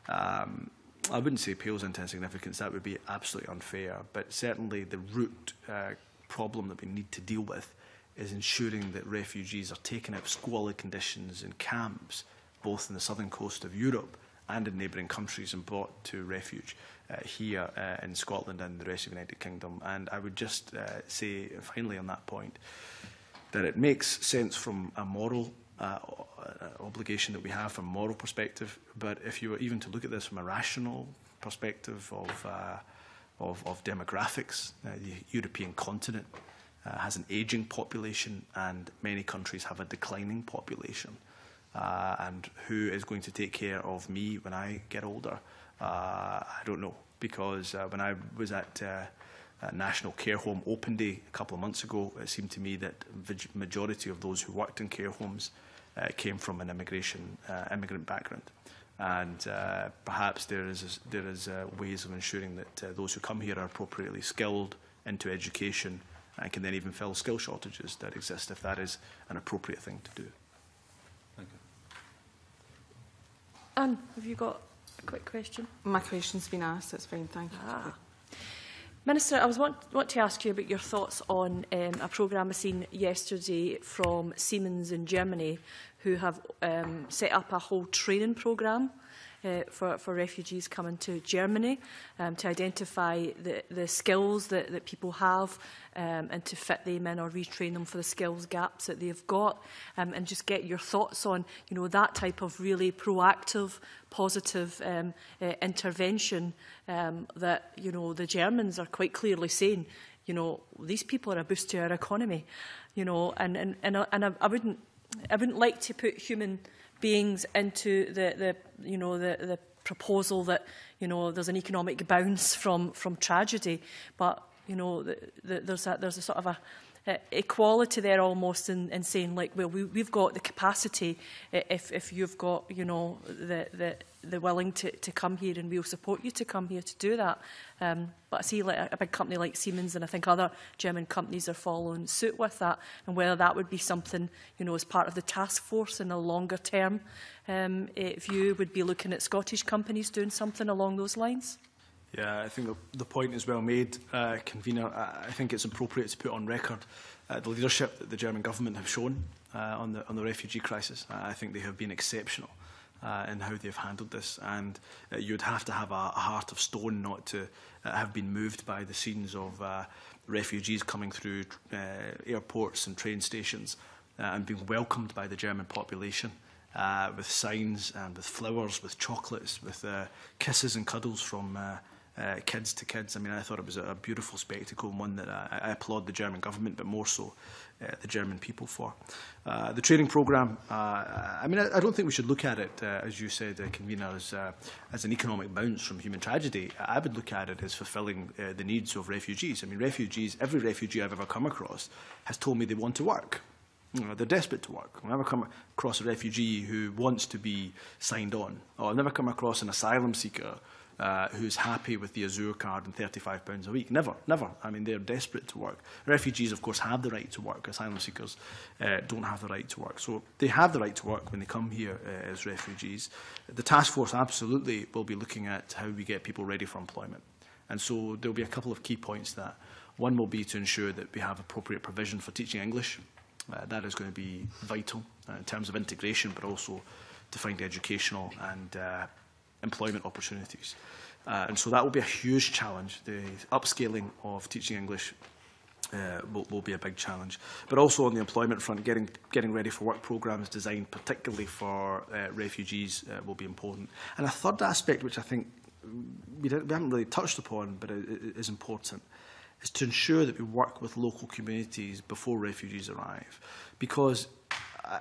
um, I wouldn't say pales into insignificance, that would be absolutely unfair, but certainly the root uh, problem that we need to deal with is ensuring that refugees are taken out of squalid conditions in camps, both in the southern coast of Europe and in neighbouring countries, and brought to refuge uh, here uh, in Scotland and the rest of the United Kingdom. And I would just uh, say, finally on that point, that it makes sense from a moral uh, obligation that we have from a moral perspective, but if you were even to look at this from a rational perspective of, uh, of, of demographics, uh, the European continent uh, has an ageing population, and many countries have a declining population. Uh, and who is going to take care of me when I get older? Uh, I don't know, because uh, when I was at uh, a National Care Home Open Day a couple of months ago, it seemed to me that the majority of those who worked in care homes uh, came from an immigration, uh, immigrant background. And uh, perhaps there is, there is uh, ways of ensuring that uh, those who come here are appropriately skilled into education and can then even fill skill shortages that exist if that is an appropriate thing to do. Thank you. Anne, have you got a quick question? My question's been asked, that's fine, thank you. Ah. Minister, I was want, want to ask you about your thoughts on um, a programme I seen yesterday from Siemens in Germany, who have um, set up a whole training programme uh, for, for refugees coming to Germany, um, to identify the, the skills that, that people have um, and to fit them in or retrain them for the skills gaps that they've got, um, and just get your thoughts on, you know, that type of really proactive, positive um, uh, intervention um, that, you know, the Germans are quite clearly saying, you know, these people are a boost to our economy, you know, and, and, and, I, and I, I wouldn't I wouldn't like to put human beings into the, the you know, the, the proposal that, you know, there's an economic bounce from, from tragedy, but, you know, the, the, there's, a, there's a sort of a, a equality there almost in, in saying, like, well, we, we've got the capacity if, if you've got, you know, the, the, the willing to, to come here, and we'll support you to come here to do that. Um, but I see like a, a big company like Siemens, and I think other German companies are following suit with that, and whether that would be something, you know, as part of the task force in a longer term um, view, would be looking at Scottish companies doing something along those lines. Yeah, I think the, the point is well made, uh, Convener. I, I think it's appropriate to put on record uh, the leadership that the German government have shown uh, on, the, on the refugee crisis. Uh, I think they have been exceptional uh, in how they've handled this, and uh, you'd have to have a, a heart of stone not to uh, have been moved by the scenes of uh, refugees coming through uh, airports and train stations uh, and being welcomed by the German population. Uh, with signs and with flowers, with chocolates, with uh, kisses and cuddles from uh, uh, kids to kids. I mean, I thought it was a, a beautiful spectacle, and one that I, I applaud the German government, but more so uh, the German people for. Uh, the training programme, uh, I mean, I, I don't think we should look at it, uh, as you said, uh, Convener, as, uh, as an economic bounce from human tragedy. I would look at it as fulfilling uh, the needs of refugees. I mean, refugees, every refugee I've ever come across has told me they want to work. You know, they're desperate to work. I've never come across a refugee who wants to be signed on. Or I've never come across an asylum seeker uh, who's happy with the Azure card and thirty-five pounds a week. Never, never. I mean, they're desperate to work. Refugees, of course, have the right to work. Asylum seekers uh, don't have the right to work. So they have the right to work when they come here uh, as refugees. The task force absolutely will be looking at how we get people ready for employment. And so there will be a couple of key points to that. One will be to ensure that we have appropriate provision for teaching English. Uh, that is going to be vital uh, in terms of integration, but also to find educational and uh, employment opportunities. Uh, and so that will be a huge challenge. The upscaling of teaching English uh, will, will be a big challenge. But also on the employment front, getting, getting ready for work programmes designed particularly for uh, refugees uh, will be important. And a third aspect, which I think we, didn't, we haven't really touched upon, but it, it is important, is to ensure that we work with local communities before refugees arrive. Because uh,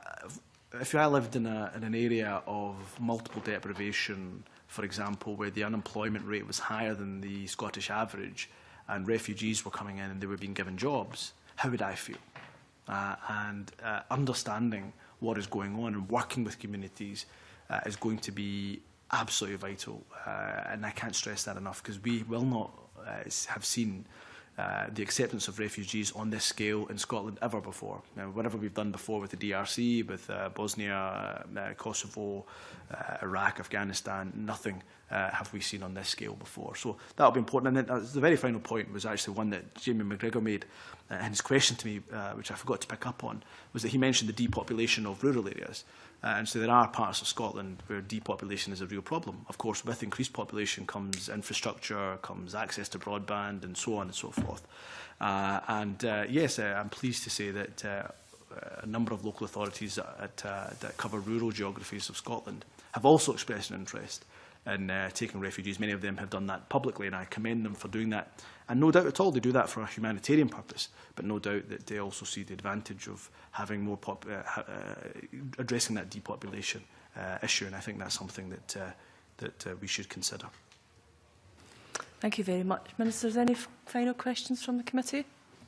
if I lived in, a, in an area of multiple deprivation, for example, where the unemployment rate was higher than the Scottish average, and refugees were coming in and they were being given jobs, how would I feel? Uh, and uh, understanding what is going on and working with communities uh, is going to be absolutely vital. Uh, and I can't stress that enough, because we will not uh, have seen Uh, the acceptance of refugees on this scale in Scotland ever before. Now, whatever we've done before with the D R C, with uh, Bosnia, uh, Kosovo, uh, Iraq, Afghanistan, nothing uh, have we seen on this scale before. So that will be important. And then uh, the very final point was actually one that Jamie McGregor made uh, in his question to me, uh, which I forgot to pick up on, was that he mentioned the depopulation of rural areas. Uh, and so there are parts of Scotland where depopulation is a real problem. Of course, with increased population comes infrastructure, comes access to broadband, and so on and so forth. Uh, and uh, yes, uh, I'm pleased to say that uh, a number of local authorities at, uh, that cover rural geographies of Scotland have also expressed an interest in uh, taking refugees. Many of them have done that publicly, and I commend them for doing that. And no doubt at all, they do that for a humanitarian purpose, but no doubt that they also see the advantage of having more pop uh, uh, addressing that depopulation uh, issue, and I think that's something that, uh, that uh, we should consider. Thank you very much. Minister, is there any final questions from the committee?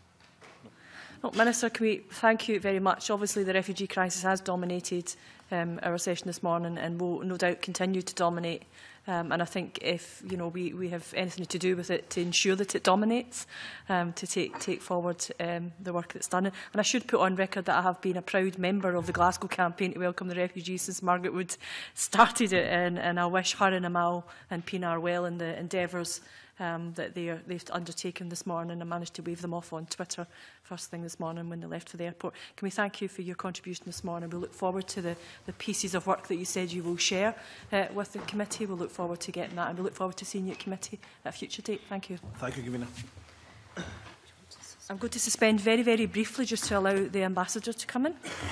No, Minister, can we thank you very much. Obviously, the refugee crisis has dominated um, our session this morning and will no doubt continue to dominate. Um, and I think if you know we, we have anything to do with it to ensure that it dominates, um, to take take forward um, the work that's done. And I should put on record that I have been a proud member of the Glasgow campaign to welcome the refugees since Margaret Wood started it, and, and I wish her and Amal and Pinar well in the endeavours um, that they are, they've undertaken this morning. I managed to wave them off on Twitter first thing this morning when they left for the airport. Can we thank you for your contribution this morning? We look forward to the, the pieces of work that you said you will share uh, with the committee. We'll look forward to getting that, and we look forward to seeing you at committee at a future date. Thank you. Thank you, Convener. I'm going to suspend very, very briefly just to allow the Ambassador to come in.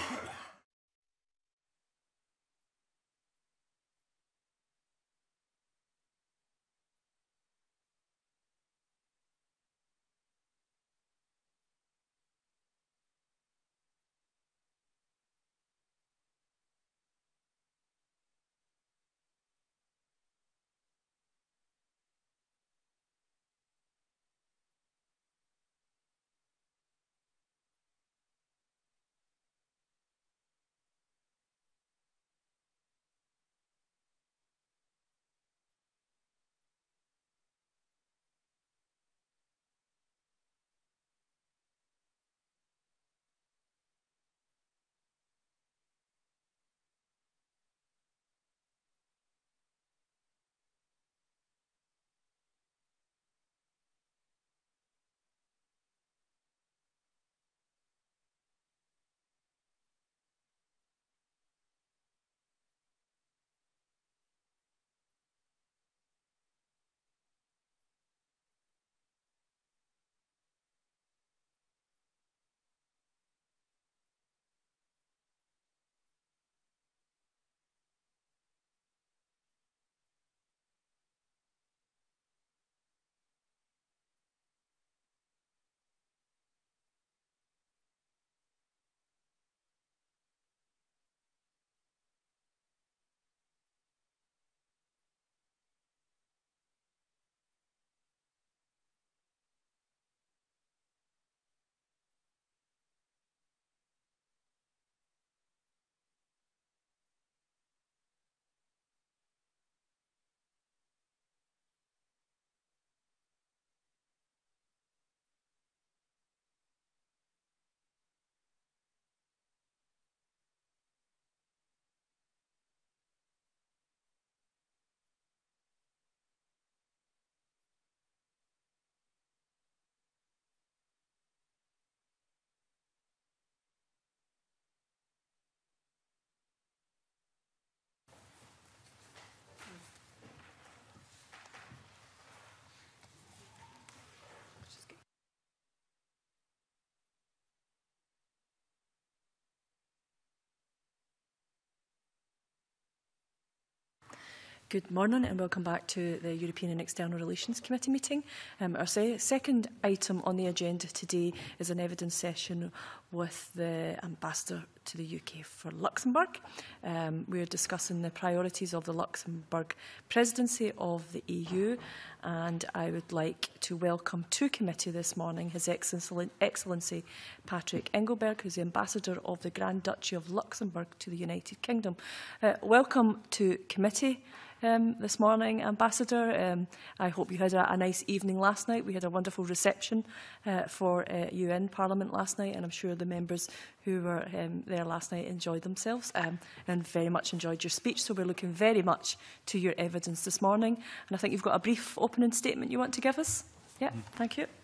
Good morning and welcome back to the European and External Relations Committee meeting. Um, our se second item on the agenda today is an evidence session with the Ambassador to the U K for Luxembourg. Um, we are discussing the priorities of the Luxembourg presidency of the E U, and I would like to welcome to committee this morning His Excellency Patrick-Engelberg, who is the Ambassador of the Grand Duchy of Luxembourg to the United Kingdom. Uh, welcome to committee. Um, this morning, Ambassador. Um, I hope you had a, a nice evening last night. We had a wonderful reception uh, for uh, you in Parliament last night, and I'm sure the members who were um, there last night enjoyed themselves um, and very much enjoyed your speech. So we're looking very much to your evidence this morning. And I think you've got a brief opening statement you want to give us. Yeah, thank you.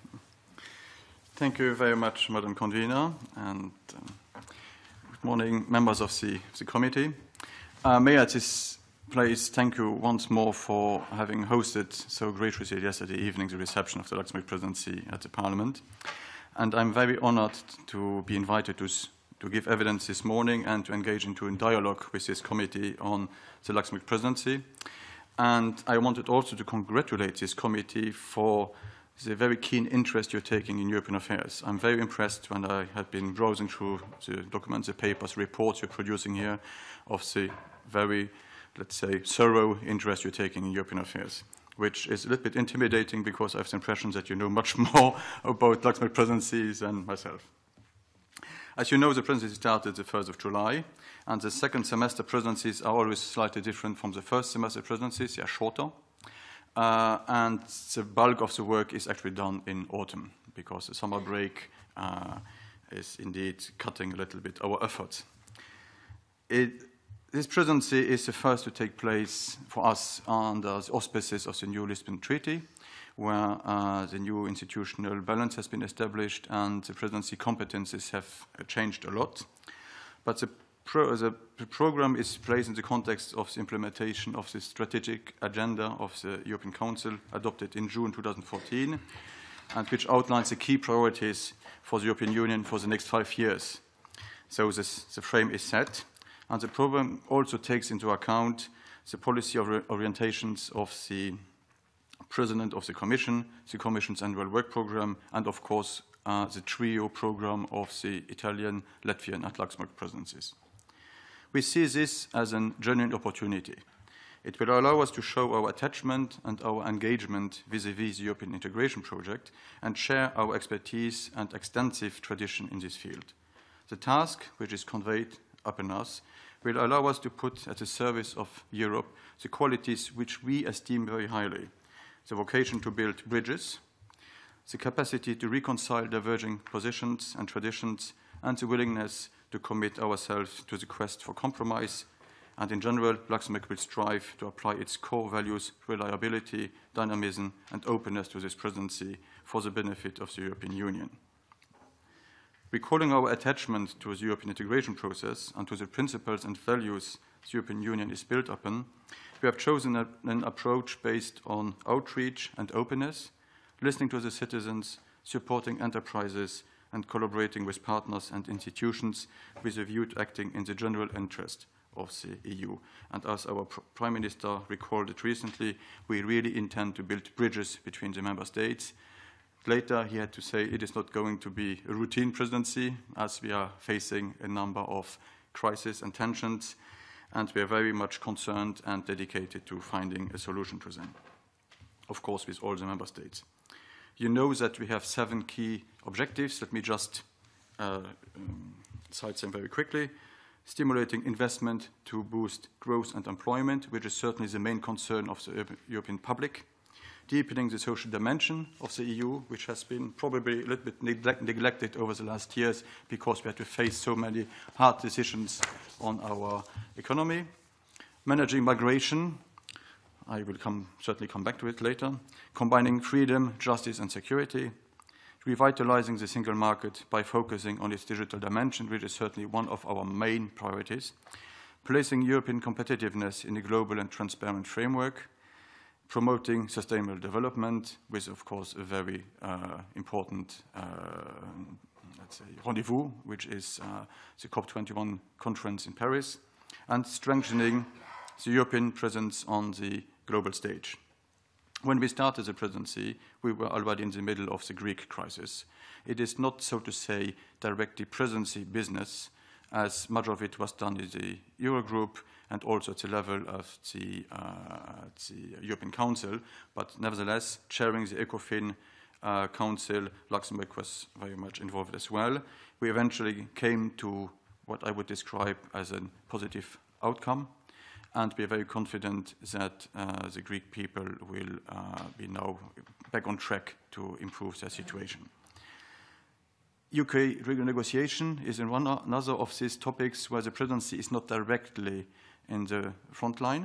Thank you very much, Madam Convener, and um, good morning, members of the, the committee. Uh, may I just Please, thank you once more for having hosted so graciously yesterday evening the reception of the Luxembourg presidency at the Parliament. And I'm very honoured to be invited to, to give evidence this morning and to engage into a dialogue with this committee on the Luxembourg presidency. And I wanted also to congratulate this committee for the very keen interest you're taking in European affairs. I'm very impressed when I have been browsing through the documents, the papers, reports you're producing here of the very, let's say, thorough interest you're taking in European affairs, which is a little bit intimidating because I have the impression that you know much more about Luxembourg presidencies than myself. As you know, the presidency started the first of July, and the second semester presidencies are always slightly different from the first semester presidencies. They are shorter, uh, and the bulk of the work is actually done in autumn because the summer break uh, is indeed cutting a little bit our efforts. It, This presidency is the first to take place for us under the auspices of the new Lisbon Treaty, where uh, the new institutional balance has been established and the presidency competences have changed a lot. But the, pro the program is placed in the context of the implementation of the strategic agenda of the European Council adopted in June two thousand fourteen, and which outlines the key priorities for the European Union for the next five years. So this, the frame is set, and the program also takes into account the policy or orientations of the President of the Commission, the Commission's annual work program, and of course uh, the trio program of the Italian, Latvian and Luxembourg presidencies. We see this as a genuine opportunity. It will allow us to show our attachment and our engagement vis-à-vis the European integration project and share our expertise and extensive tradition in this field. The task, which is conveyed upon us, will allow us to put at the service of Europe the qualities which we esteem very highly: the vocation to build bridges, the capacity to reconcile diverging positions and traditions, and the willingness to commit ourselves to the quest for compromise. And in general, Luxembourg will strive to apply its core values, reliability, dynamism, and openness to this presidency for the benefit of the European Union. Recalling our attachment to the European integration process and to the principles and values the European Union is built upon, we have chosen a, an approach based on outreach and openness, listening to the citizens, supporting enterprises, and collaborating with partners and institutions with a view to acting in the general interest of the E U. And as our Pr Prime Minister recalled it recently, we really intend to build bridges between the member states. Later, he had to say it is not going to be a routine presidency, as we are facing a number of crises and tensions, and we are very much concerned and dedicated to finding a solution to them, of course, with all the member states. You know that we have seven key objectives. Let me just uh, um, cite them very quickly. Stimulating investment to boost growth and employment, which is certainly the main concern of the European public. Deepening the social dimension of the E U, which has been probably a little bit neglect neglected over the last years because we had to face so many hard decisions on our economy. Managing migration, I will come, certainly come back to it later. Combining freedom, justice and security. Revitalizing the single market by focusing on its digital dimension, which is certainly one of our main priorities. Placing European competitiveness in a global and transparent framework. Promoting sustainable development with, of course, a very uh, important uh, let's say, rendezvous, which is uh, the COP twenty-one conference in Paris. And strengthening the European presence on the global stage. When we started the presidency, we were already in the middle of the Greek crisis. It is not, so to say, directly presidency business, as much of it was done in the Eurogroup and also at the level of the, uh, the European Council. But nevertheless, chairing the ECOFIN uh, Council, Luxembourg was very much involved as well. We eventually came to what I would describe as a positive outcome. And we are very confident that uh, the Greek people will uh, be now back on track to improve their situation. U K renegotiation is in one another of these topics where the presidency is not directly in the front line.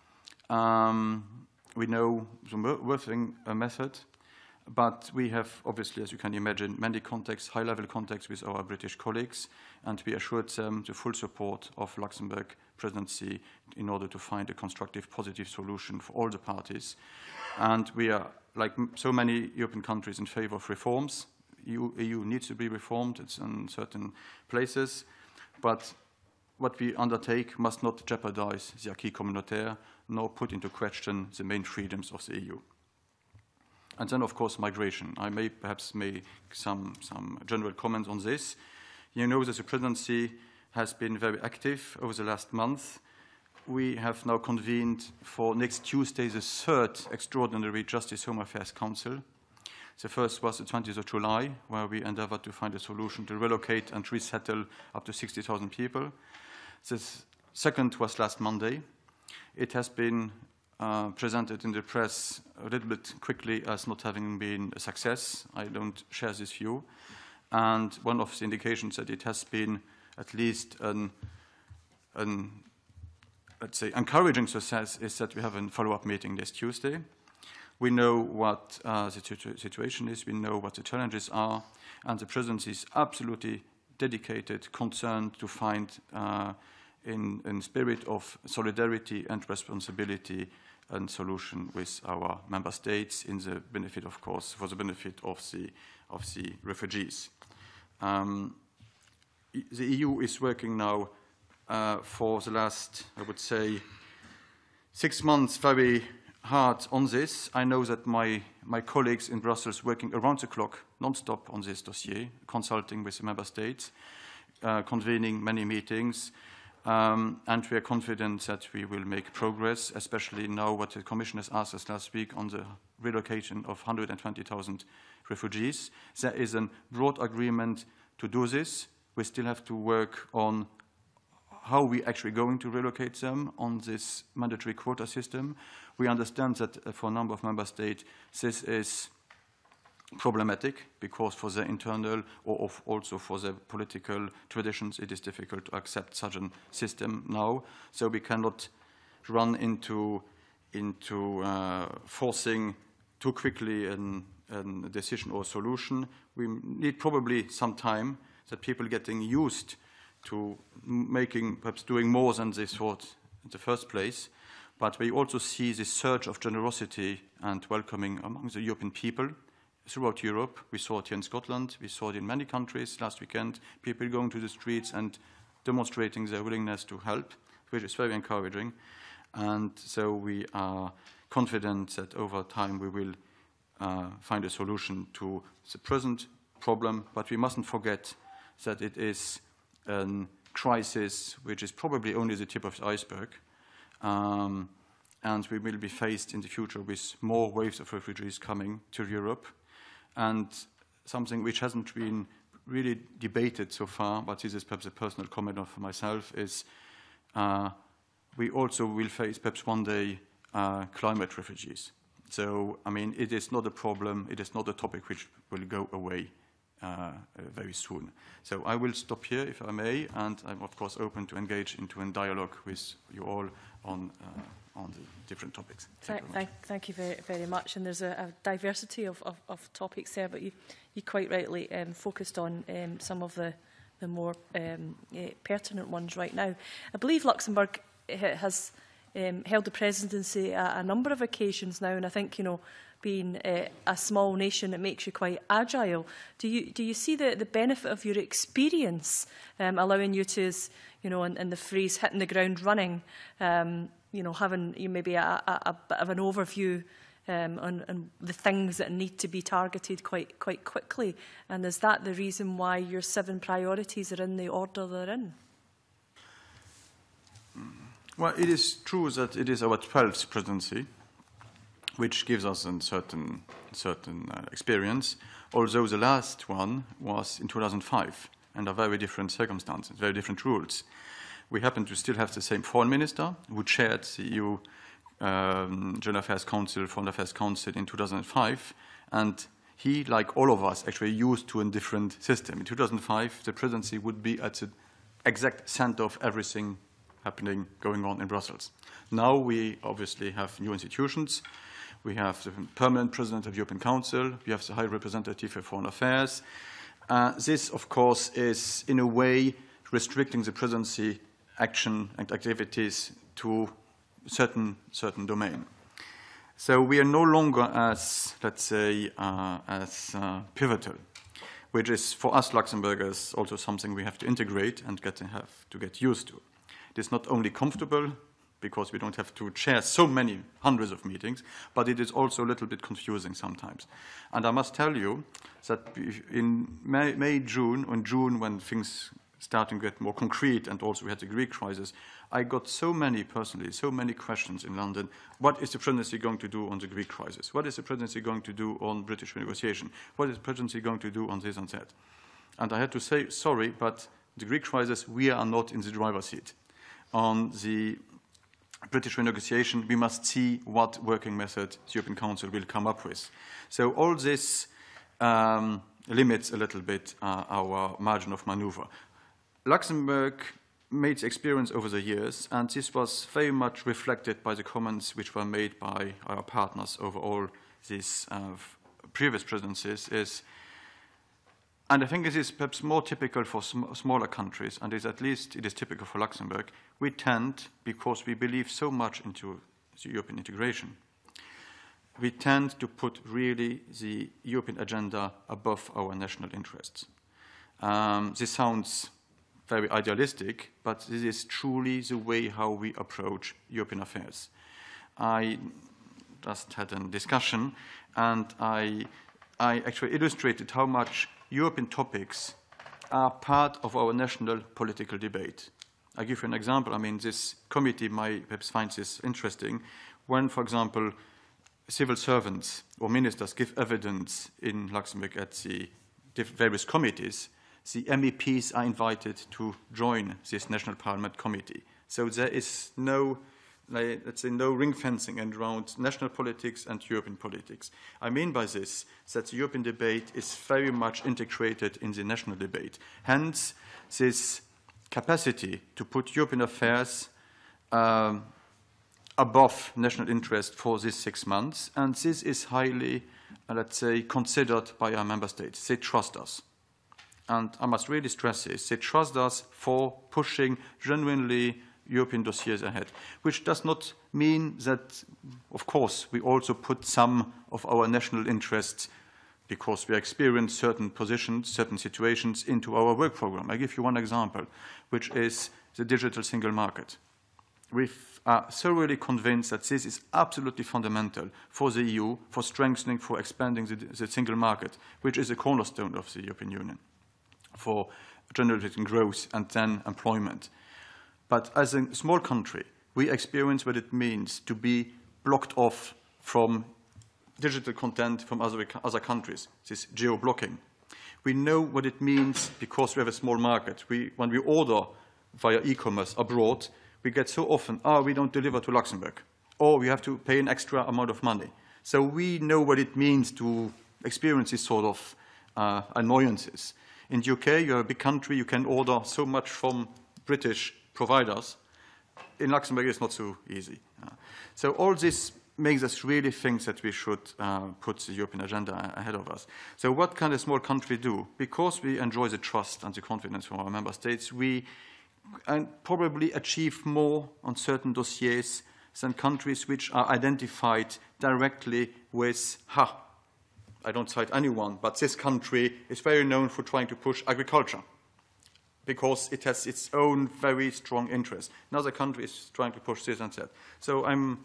Um, we know the working method, but we have obviously, as you can imagine, many contacts, high-level contacts with our British colleagues, and we assured them the full support of Luxembourg presidency in order to find a constructive, positive solution for all the parties. And we are, like so many European countries, in favor of reforms. E U needs to be reformed, it's in certain places, but what we undertake must not jeopardize the acquis communautaire, nor put into question the main freedoms of the E U. And then, of course, migration. I may perhaps make some, some general comments on this. You know that the presidency has been very active over the last month. We have now convened for next Tuesday the third Extraordinary Justice Home Affairs Council. The first was the twentieth of July, where we endeavored to find a solution to relocate and resettle up to sixty thousand people. The second was last Monday. It has been uh, presented in the press a little bit quickly as not having been a success. I don't share this view. And one of the indications that it has been at least an, an let's say, encouraging success is that we have a follow-up meeting this Tuesday. We know what uh, the situ situation is, we know what the challenges are, and the presidency is absolutely dedicated, concerned to find, uh, in, in spirit of solidarity and responsibility, a solution with our member states, in the benefit, of course, for the benefit of the, of the refugees. Um, the E U is working now uh, for the last, I would say, six months very hard on this. I know that my, my colleagues in Brussels working around the clock, non-stop on this dossier, consulting with the member states, uh, convening many meetings, um, and we are confident that we will make progress, especially now what the Commission has asked us last week on the relocation of one hundred twenty thousand refugees. There is a broad agreement to do this. We still have to work on how we actually going to relocate them on this mandatory quota system. We understand that uh, for a number of member states, this is problematic because for their internal or of also for their political traditions, it is difficult to accept such a system now. So we cannot run into, into uh, forcing too quickly an, an decision or solution. We need probably some time that people getting used to making, perhaps doing more than they thought in the first place. But we also see this surge of generosity and welcoming among the European people throughout Europe. We saw it here in Scotland. We saw it in many countries last weekend, people going to the streets and demonstrating their willingness to help, which is very encouraging. And so we are confident that over time we will uh, find a solution to the present problem. But we mustn't forget that it is a crisis which is probably only the tip of the iceberg. Um, and we will be faced in the future with more waves of refugees coming to Europe. And something which hasn't been really debated so far, but this is perhaps a personal comment of myself, is uh, we also will face perhaps one day uh, climate refugees. So, I mean, it is not a problem, it is not a topic which will go away Uh, uh, very soon. So I will stop here, if I may, and I'm of course open to engage into a dialogue with you all on, uh, on the different topics. Thank, thank, you, thank, thank you very, very much. And there's a, a diversity of, of, of topics there, but you, you quite rightly um, focused on um, some of the, the more um, uh, pertinent ones right now. I believe Luxembourg has um, held the presidency at a number of occasions now, and I think, you know, being uh, a small nation, it makes you quite agile. Do you do you see the, the benefit of your experience um, allowing you to, you know, in, in the phrase hitting the ground running, um, you know, having you maybe a, a, a bit of an overview um, on, on the things that need to be targeted quite quite quickly? And is that the reason why your seven priorities are in the order they're in? Well, it is true that it is our twelfth presidency, which gives us a certain, certain uh, experience, although the last one was in two thousand five, under very different circumstances, very different rules. We happen to still have the same foreign minister who chaired the E U um, General Affairs Council, Foreign Affairs Council in two thousand five, and he, like all of us, actually used to a different system. In two thousand five, the presidency would be at the exact center of everything happening, going on in Brussels. Now we obviously have new institutions. We have the permanent president of the European Council. We have the High Representative for Foreign Affairs. Uh, this, of course, is in a way restricting the presidency action and activities to a certain, certain domain. So we are no longer as, let's say, uh, as uh, pivotal, which is for us Luxembourgers also something we have to integrate and get to have to get used to. It is not only comfortable, because we don't have to chair so many hundreds of meetings, but it is also a little bit confusing sometimes. And I must tell you that in May, May June, in June when things started to get more concrete and also we had the Greek crisis, I got so many, personally, so many questions in London. What is the presidency going to do on the Greek crisis? What is the presidency going to do on British negotiation? What is the presidency going to do on this and that? And I had to say, sorry, but the Greek crisis, we are not in the driver's seat. On the British renegotiation, we must see what working method the European Council will come up with. So all this um, limits a little bit uh, our margin of maneuver. Luxembourg made experience over the years, and this was very much reflected by the comments which were made by our partners over all these uh, previous presidencies is, and I think it is perhaps more typical for sm smaller countries, and is at least it is typical for Luxembourg, we tend, because we believe so much into the European integration, we tend to put really the European agenda above our national interests. Um, this sounds very idealistic, but this is truly the way how we approach European affairs. I just had a discussion, and I, I actually illustrated how much European topics are part of our national political debate. I give you an example. I mean, this committee might perhaps find this interesting. When, for example, civil servants or ministers give evidence in Luxembourg at the various committees, the M E Ps are invited to join this National Parliament Committee. So there is no, like, let's say, no ring fencing around national politics and European politics. I mean by this that the European debate is very much integrated in the national debate. Hence, this capacity to put European affairs um, above national interest for these six months, and this is highly, uh, let's say, considered by our member states. They trust us. And I must really stress this, they trust us for pushing genuinely European dossiers ahead, which does not mean that, of course, we also put some of our national interests, because we experience certain positions, certain situations, into our work program. I give you one example, which is the digital single market. We are thoroughly convinced that this is absolutely fundamental for the E U, for strengthening, for expanding the, the single market, which is a cornerstone of the European Union, for generating growth and then employment. But as a small country, we experience what it means to be blocked off from digital content from other, other countries, this geo-blocking. We know what it means because we have a small market. We, when we order via e-commerce abroad, we get so often, ah, oh, we don't deliver to Luxembourg, or we have to pay an extra amount of money. So we know what it means to experience these sort of uh, annoyances. In the U K, you're a big country, you can order so much from British providers. In Luxembourg, it's not so easy. Uh, so all this makes us really think that we should uh, put the European agenda ahead of us. So what can a small country do? Because we enjoy the trust and the confidence from our member states, we and probably achieve more on certain dossiers than countries which are identified directly with, ha, I don't cite anyone, but this country is very known for trying to push agriculture because it has its own very strong interest. Another country is trying to push this and that. So I'm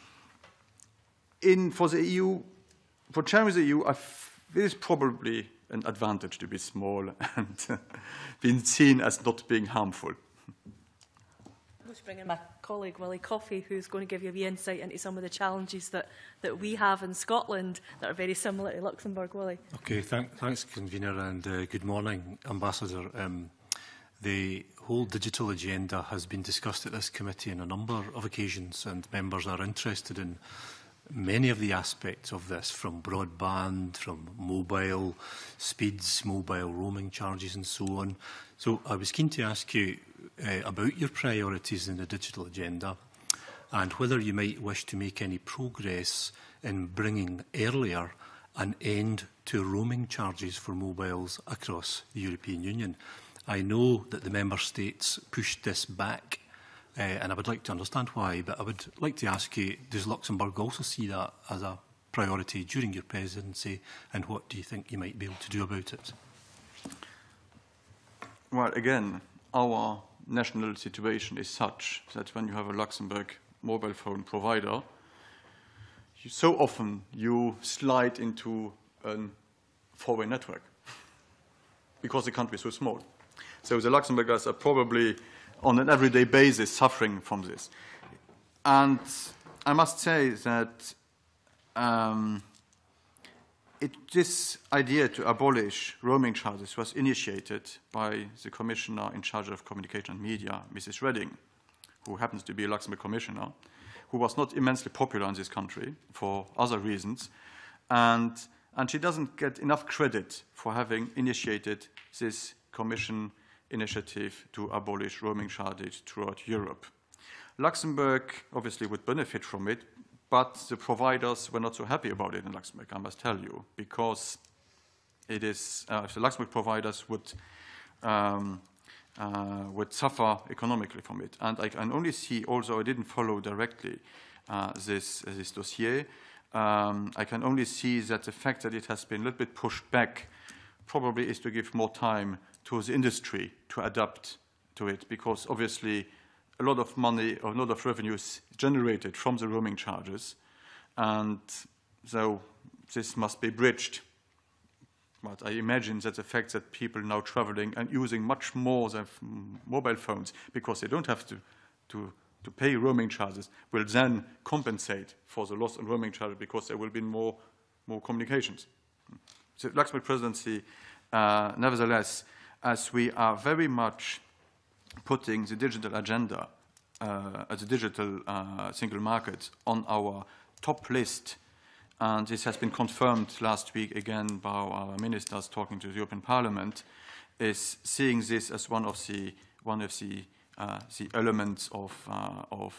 in for the E U, for chairing the E U, I've, it is probably an advantage to be small and being seen as not being harmful. I'm going to bring in my colleague Willie Coffey, who's going to give you a wee insight into some of the challenges that, that we have in Scotland that are very similar to Luxembourg. Willie. Okay, thank, thanks, Convener, and uh, good morning, Ambassador. Um, the whole digital agenda has been discussed at this committee on a number of occasions, and members are interested in many of the aspects of this, from broadband, from mobile speeds, mobile roaming charges and so on. So I was keen to ask you uh, about your priorities in the digital agenda and whether you might wish to make any progress in bringing earlier an end to roaming charges for mobiles across the European Union. I know that the Member States pushed this back, uh, and I would like to understand why, but I would like to ask you, does Luxembourg also see that as a priority during your presidency, and what do you think you might be able to do about it? Well, again, our national situation is such that when you have a Luxembourg mobile phone provider, you, so often you slide into a four-way network because the country is so small. So the Luxembourgers are probably on an everyday basis suffering from this. And I must say that um, it, this idea to abolish roaming charges was initiated by the Commissioner in charge of Communication and Media, Missus Reding, who happens to be a Luxembourg Commissioner, who was not immensely popular in this country for other reasons. And, and she doesn't get enough credit for having initiated this Commission initiative to abolish roaming charges throughout Europe. Luxembourg obviously would benefit from it but the providers were not so happy about it in Luxembourg, I must tell you, because it is, uh, if the Luxembourg providers would, um, uh, would suffer economically from it. And I can only see, although I didn't follow directly uh, this, uh, this dossier, um, I can only see that the fact that it has been a little bit pushed back probably is to give more time to the industry to adapt to it, because obviously a lot of money or a lot of revenues generated from the roaming charges, and so this must be bridged. But I imagine that the fact that people now traveling and using much more their mobile phones because they don't have to, to, to pay roaming charges will then compensate for the loss in roaming charges because there will be more, more communications. The Luxembourg presidency, uh, nevertheless, as we are very much putting the digital agenda, uh, the digital uh, single market on our top list, and this has been confirmed last week again by our ministers talking to the European Parliament, is seeing this as one of the one of the uh, the elements of uh, of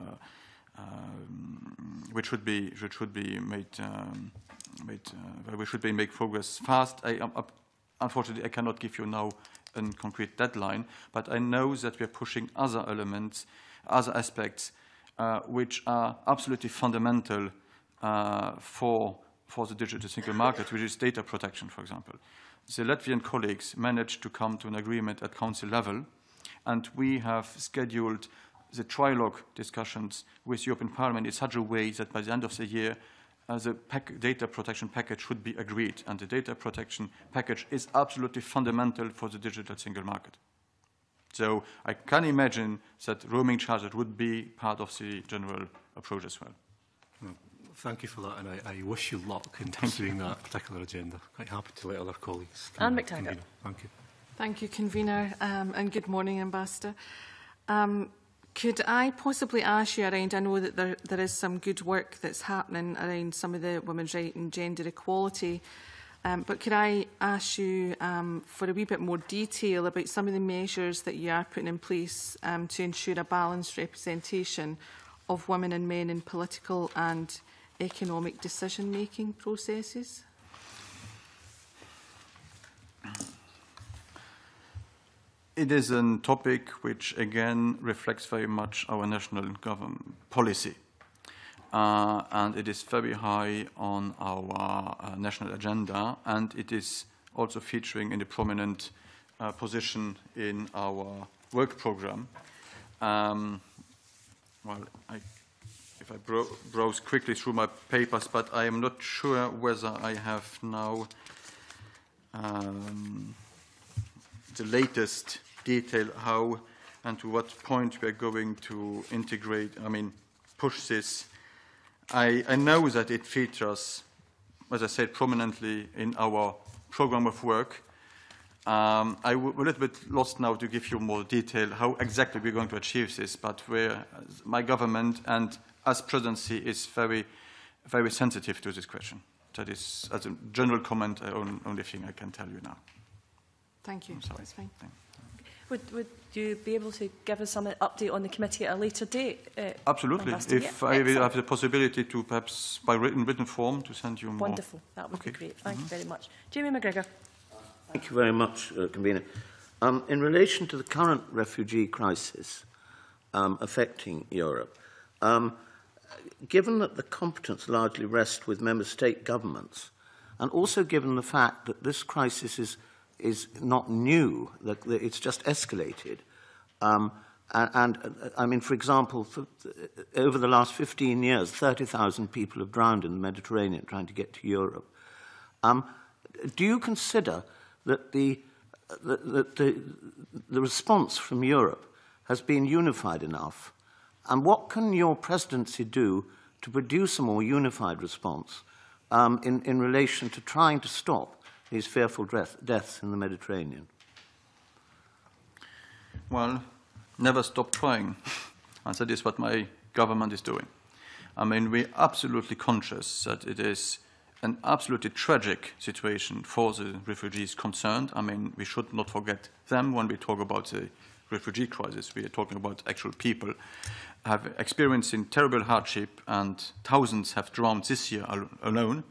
uh, um, which should be which should be made um, made uh, we should be make progress fast. I, um, unfortunately, I cannot give you now a concrete deadline, but I know that we are pushing other elements, other aspects, uh, which are absolutely fundamental uh, for, for the digital single market, which is data protection, for example. The Latvian colleagues managed to come to an agreement at council level, and we have scheduled the trilogue discussions with the European Parliament in such a way that by the end of the year, Uh, the pack data protection package should be agreed, and the data protection package is absolutely fundamental for the digital single market. So I can imagine that roaming charges would be part of the general approach as well. Well, thank you for that, and I, I wish you luck in pursuing that particular agenda. Quite happy to let other colleagues. Anne McTaggart. Thank you. Thank you, Convener, um, and good morning, Ambassador. Um, Could I possibly ask you around, I know that there, there is some good work that's happening around some of the women's rights and gender equality, um, but could I ask you um, for a wee bit more detail about some of the measures that you are putting in place um, to ensure a balanced representation of women and men in political and economic decision-making processes? It is a topic which, again, reflects very much our national government policy. Uh, and it is very high on our uh, national agenda, and it is also featuring in a prominent uh, position in our work program. Um, well, I, if I bro browse quickly through my papers, but I am not sure whether I have now um, the latest detail how and to what point we are going to integrate, I mean, push this. I, I know that it features, as I said, prominently in our program of work. Um, I'm a little bit lost now to give you more detail how exactly we're going to achieve this, but where my government and as presidency is very, very sensitive to this question. That is, as a general comment, the only thing I can tell you now. Thank you. That's fine. Would, would you be able to give us some update on the committee at a later date? Uh, Absolutely. If yeah, I will have the possibility to perhaps by written, written form to send you more. Wonderful. That would okay. be great. Thank mm-hmm. you very much. Jamie McGregor. Thank you very much, uh, Convener. Um, in relation to the current refugee crisis um, affecting Europe, um, given that the competence largely rests with member state governments, and also given the fact that this crisis is is not new, that it's just escalated. Um, and, and uh, I mean, for example, for, uh, over the last fifteen years, thirty thousand people have drowned in the Mediterranean trying to get to Europe. Um, do you consider that the, the, the, the response from Europe has been unified enough? And what can your presidency do to produce a more unified response um, in, in relation to trying to stop these fearful deaths in the Mediterranean? Well, never stop trying. And that is what my government is doing. I mean, we're absolutely conscious that it is an absolutely tragic situation for the refugees concerned. I mean, we should not forget them when we talk about the refugee crisis, we are talking about actual people, have experienced in terrible hardship, and thousands have drowned this year al alone.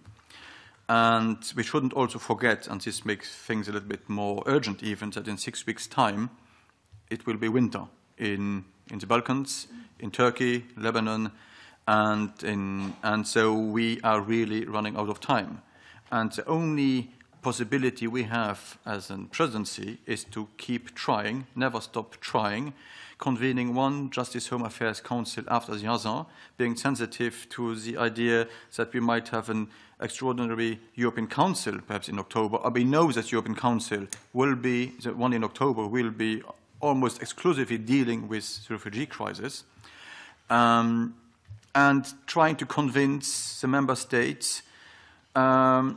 And we shouldn't also forget, and this makes things a little bit more urgent even, that in six weeks' time, it will be winter in, in the Balkans, in Turkey, Lebanon, and, in, and so we are really running out of time. And the only possibility we have as a presidency is to keep trying, never stop trying, convening one Justice Home Affairs Council after the other, being sensitive to the idea that we might have an extraordinary European Council, perhaps in October. We know that the European Council will be, the one in October, will be almost exclusively dealing with the refugee crisis, um, and trying to convince the member states um,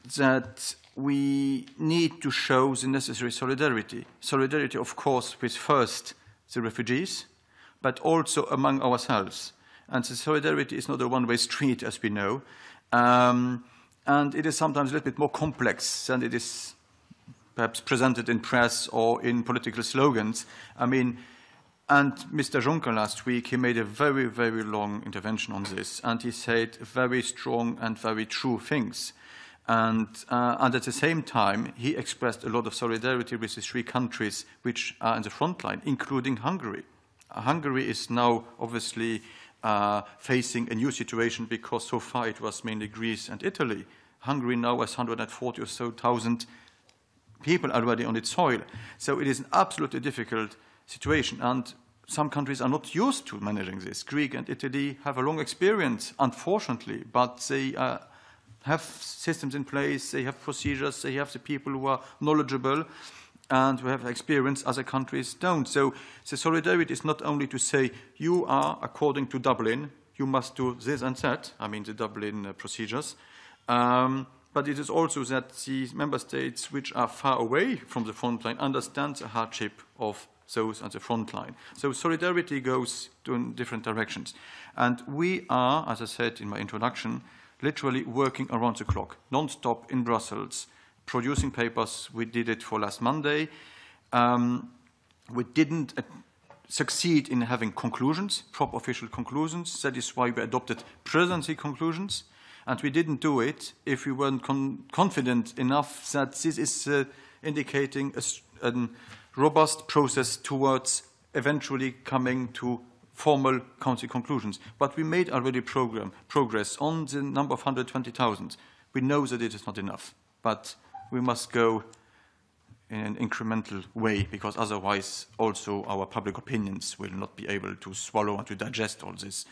that we need to show the necessary solidarity. Solidarity, of course, with first the refugees, but also among ourselves. And the solidarity is not a one-way street, as we know. Um, and it is sometimes a little bit more complex than it is perhaps presented in press or in political slogans. I mean, and Mister Juncker last week, he made a very, very long intervention on this, and he said very strong and very true things. And, uh, and at the same time, he expressed a lot of solidarity with the three countries which are in the front line, including Hungary. Uh, Hungary is now obviously uh, facing a new situation because so far it was mainly Greece and Italy. Hungary now has one hundred forty or so thousand people already on its soil. So it is an absolutely difficult situation, and some countries are not used to managing this. Greece and Italy have a long experience, unfortunately, but they uh, have systems in place, they have procedures, they have the people who are knowledgeable and who have experience other countries don't. So the solidarity is not only to say, you are, according to Dublin, you must do this and that, I mean the Dublin uh, procedures, um, but it is also that the member states which are far away from the front line understand the hardship of those at the front line. So solidarity goes in different directions. And we are, as I said in my introduction, literally working around the clock, non-stop in Brussels, producing papers. We did it for last Monday. Um, we didn't uh, succeed in having conclusions, proper official conclusions. That is why we adopted presidency conclusions. And we didn't do it if we weren't con confident enough that this is uh, indicating a, a robust process towards eventually coming to formal council conclusions. But we made already program, progress on the number of one hundred twenty thousand. We know that it is not enough, but we must go in an incremental way, because otherwise also our public opinions will not be able to swallow and to digest all this.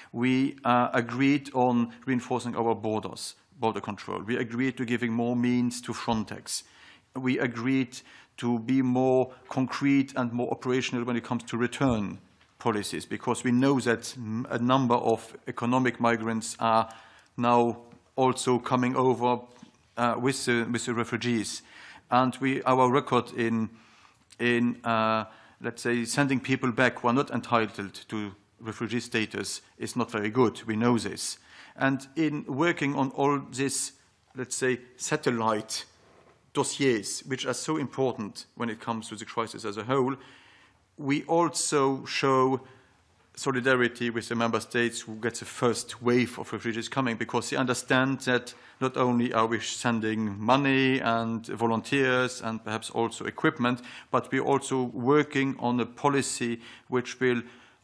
We uh, agreed on reinforcing our borders, border control. We agreed to giving more means to Frontex. We agreed to be more concrete and more operational when it comes to return policies, because we know that a number of economic migrants are now also coming over uh, with, the, with the refugees. And we, our record in, in uh, let's say, sending people back who are not entitled to refugee status is not very good. We know this. And in working on all these, let's say, satellite dossiers, which are so important when it comes to the crisis as a whole, we also show solidarity with the member states who get the first wave of refugees coming, because they understand that not only are we sending money and volunteers and perhaps also equipment, but we're also working on a policy which will,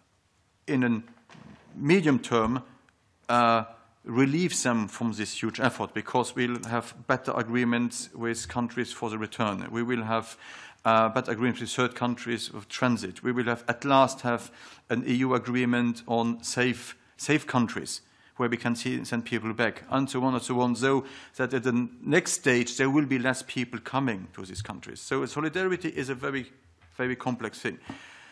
in a medium term, uh, relieve them from this huge effort, because we'll have better agreements with countries for the return. We will have uh, better agreements with third countries of transit. We will have at last have an E U agreement on safe, safe countries where we can see, send people back, and so on and so on, so that at the next stage there will be less people coming to these countries. So solidarity is a very, very complex thing.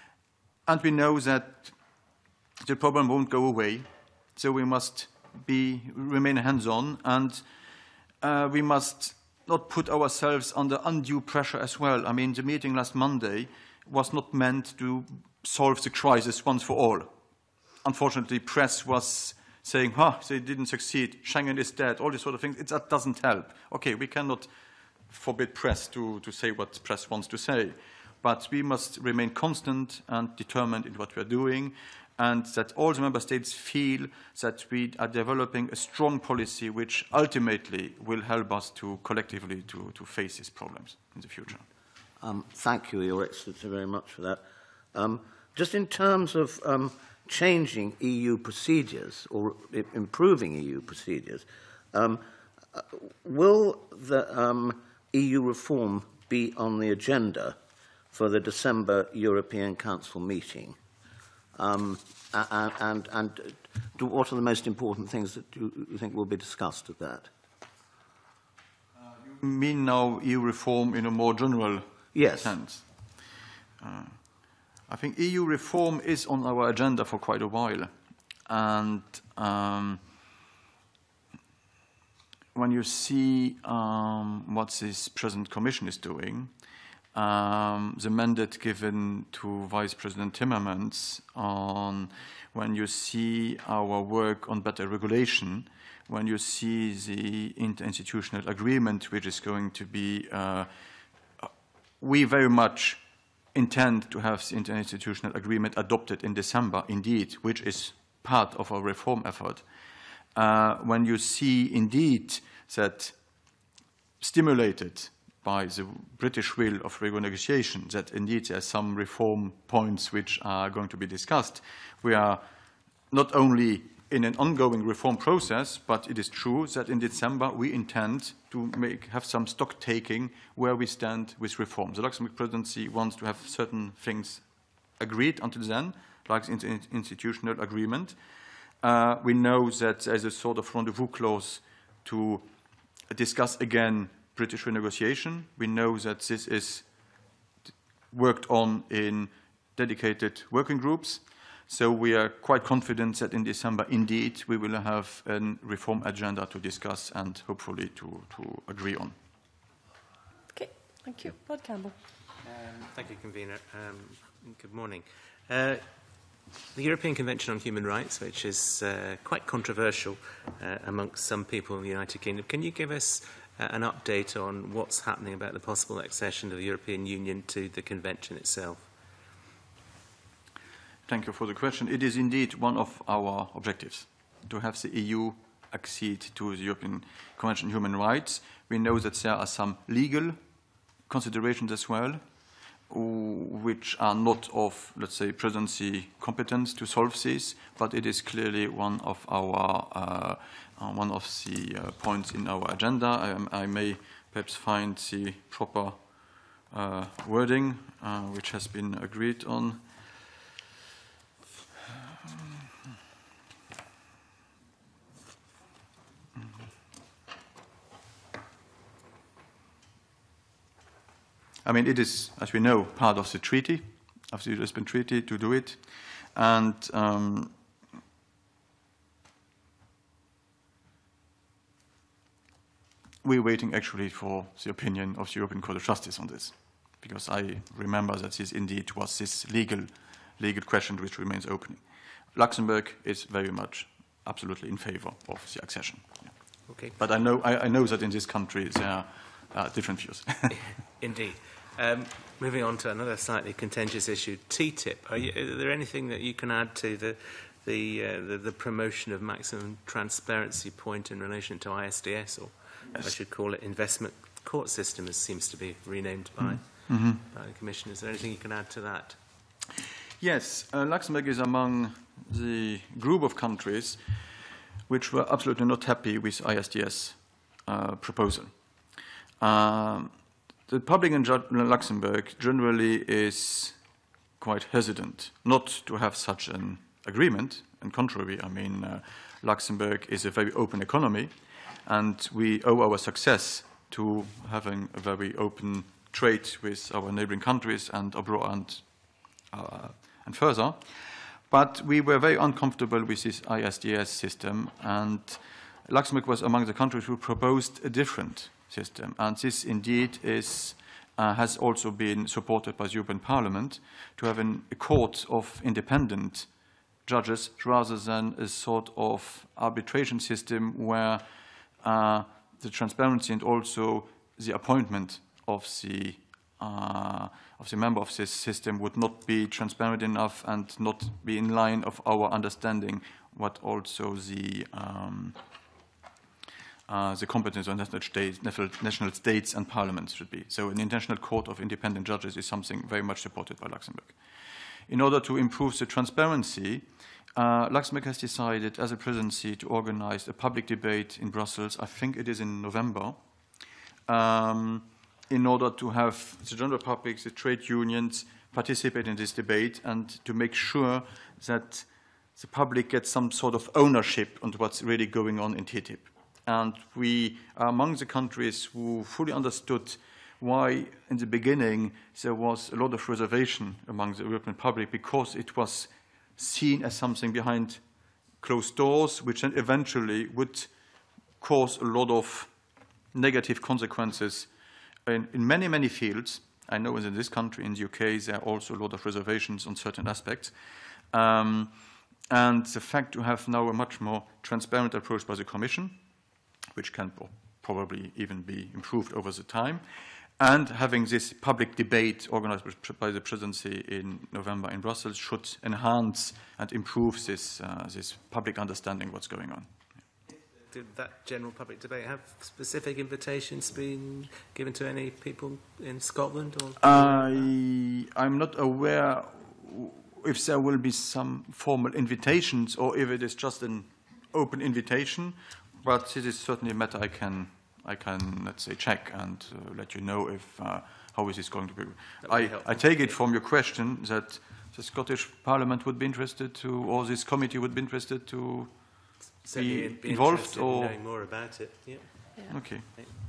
And we know that the problem won't go away, so we must be, remain hands-on, and uh, we must not put ourselves under undue pressure as well. I mean, the meeting last Monday was not meant to solve the crisis once for all. Unfortunately, press was saying, huh, they didn't succeed, Schengen is dead, all these sort of things. It, that doesn't help. Okay, we cannot forbid press to, to say what press wants to say. but we must remain constant and determined in what we are doing, and that all the member states feel that we are developing a strong policy which ultimately will help us to collectively to, to face these problems in the future. Um, thank you, Your Excellency, very much for that. Um, just in terms of um, changing E U procedures or improving E U procedures, um, uh, will the um, E U reform be on the agenda for the December European Council meeting? Um, and, and, and do, what are the most important things that you, you think will be discussed at that? Uh, you mean now E U reform in a more general yes. sense? Uh, I think E U reform is on our agenda for quite a while. And um, when you see um, what this present Commission is doing, Um, the mandate given to Vice President Timmermans on when you see our work on better regulation, when you see the interinstitutional agreement which is going to be, uh, we very much intend to have the interinstitutional agreement adopted in December, indeed, which is part of our reform effort. Uh, when you see indeed that stimulated by the British will of renegotiation, that indeed there are some reform points which are going to be discussed. We are not only in an ongoing reform process, but it is true that in December we intend to make, have some stock taking where we stand with reform. The Luxembourg presidency wants to have certain things agreed until then, like the institutional agreement. Uh, we know that there is a sort of rendezvous clause to discuss again British renegotiation. We know that this is worked on in dedicated working groups. So we are quite confident that in December, indeed, we will have a reform agenda to discuss and hopefully to, to agree on. Okay, thank you. Rod Campbell. Um, thank you, Convener. Um, good morning. Uh, The European Convention on Human Rights, which is uh, quite controversial uh, amongst some people in the United Kingdom, can you give us uh, an update on what's happening about the possible accession of the European Union to the Convention itself? Thank you for the question. It is indeed one of our objectives, to have the E U accede to the European Convention on Human Rights. We know that there are some legal considerations as well, which are not of, let's say, presidency competence to solve this, but it is clearly one of our uh, uh, one of the uh, points in our agenda. I, I may perhaps find the proper uh, wording uh, which has been agreed on. I mean, it is, as we know, part of the treaty, of the Lisbon Treaty, to do it. And um, we're waiting actually for the opinion of the European Court of Justice on this, because I remember that this indeed was this legal, legal question which remains open. Luxembourg is very much absolutely in favor of the accession. Yeah. Okay. But I know, I, I know that in this country there are uh, different views. Indeed. Um, moving on to another slightly contentious issue, T T I P. Are, you, are there anything that you can add to the the, uh, the the promotion of maximum transparency point in relation to I S D S, or yes. I should call it investment court system, as seems to be renamed by, mm-hmm. by the Commission? Is there anything you can add to that? Yes, uh, Luxembourg is among the group of countries which were absolutely not happy with I S D S uh, proposal. Um, The public in Luxembourg generally is quite hesitant not to have such an agreement. On contrary, I mean, uh, Luxembourg is a very open economy, and we owe our success to having a very open trade with our neighboring countries and abroad and, uh, and further. But we were very uncomfortable with this I S D S system, and Luxembourg was among the countries who proposed a different system, and this indeed is, uh, has also been supported by the European Parliament, to have an, a court of independent judges rather than a sort of arbitration system where uh, the transparency and also the appointment of the uh, of the member of this system would not be transparent enough and not be in line of our understanding what also the um, uh, the competence of national states, national states and parliaments should be. So an international court of independent judges is something very much supported by Luxembourg. In order to improve the transparency, uh, Luxembourg has decided as a presidency to organize a public debate in Brussels, I think it is in November, um, in order to have the general public, the trade unions participate in this debate and to make sure that the public gets some sort of ownership on what's really going on in T T I P. And we are among the countries who fully understood why in the beginning there was a lot of reservation among the European public, because it was seen as something behind closed doors, which then eventually would cause a lot of negative consequences in, in many, many fields. I know in this country, in the U K, there are also a lot of reservations on certain aspects. Um, and the fact to have now a much more transparent approach by the Commission, which can probably even be improved over the time, and having this public debate organized by the presidency in November in Brussels should enhance and improve this, uh, this public understanding of what's going on. Did that general public debate have specific invitations been given to any people in Scotland? Or I, I'm not aware if there will be some formal invitations or if it is just an open invitation, but it is certainly a matter I can, I can let's say, check and uh, let you know if uh, how is this going to be. I, I take it from your question that the Scottish Parliament would be interested to, or this committee would be interested to be, be involved, or in knowing more about it. Yeah. Yeah. Okay.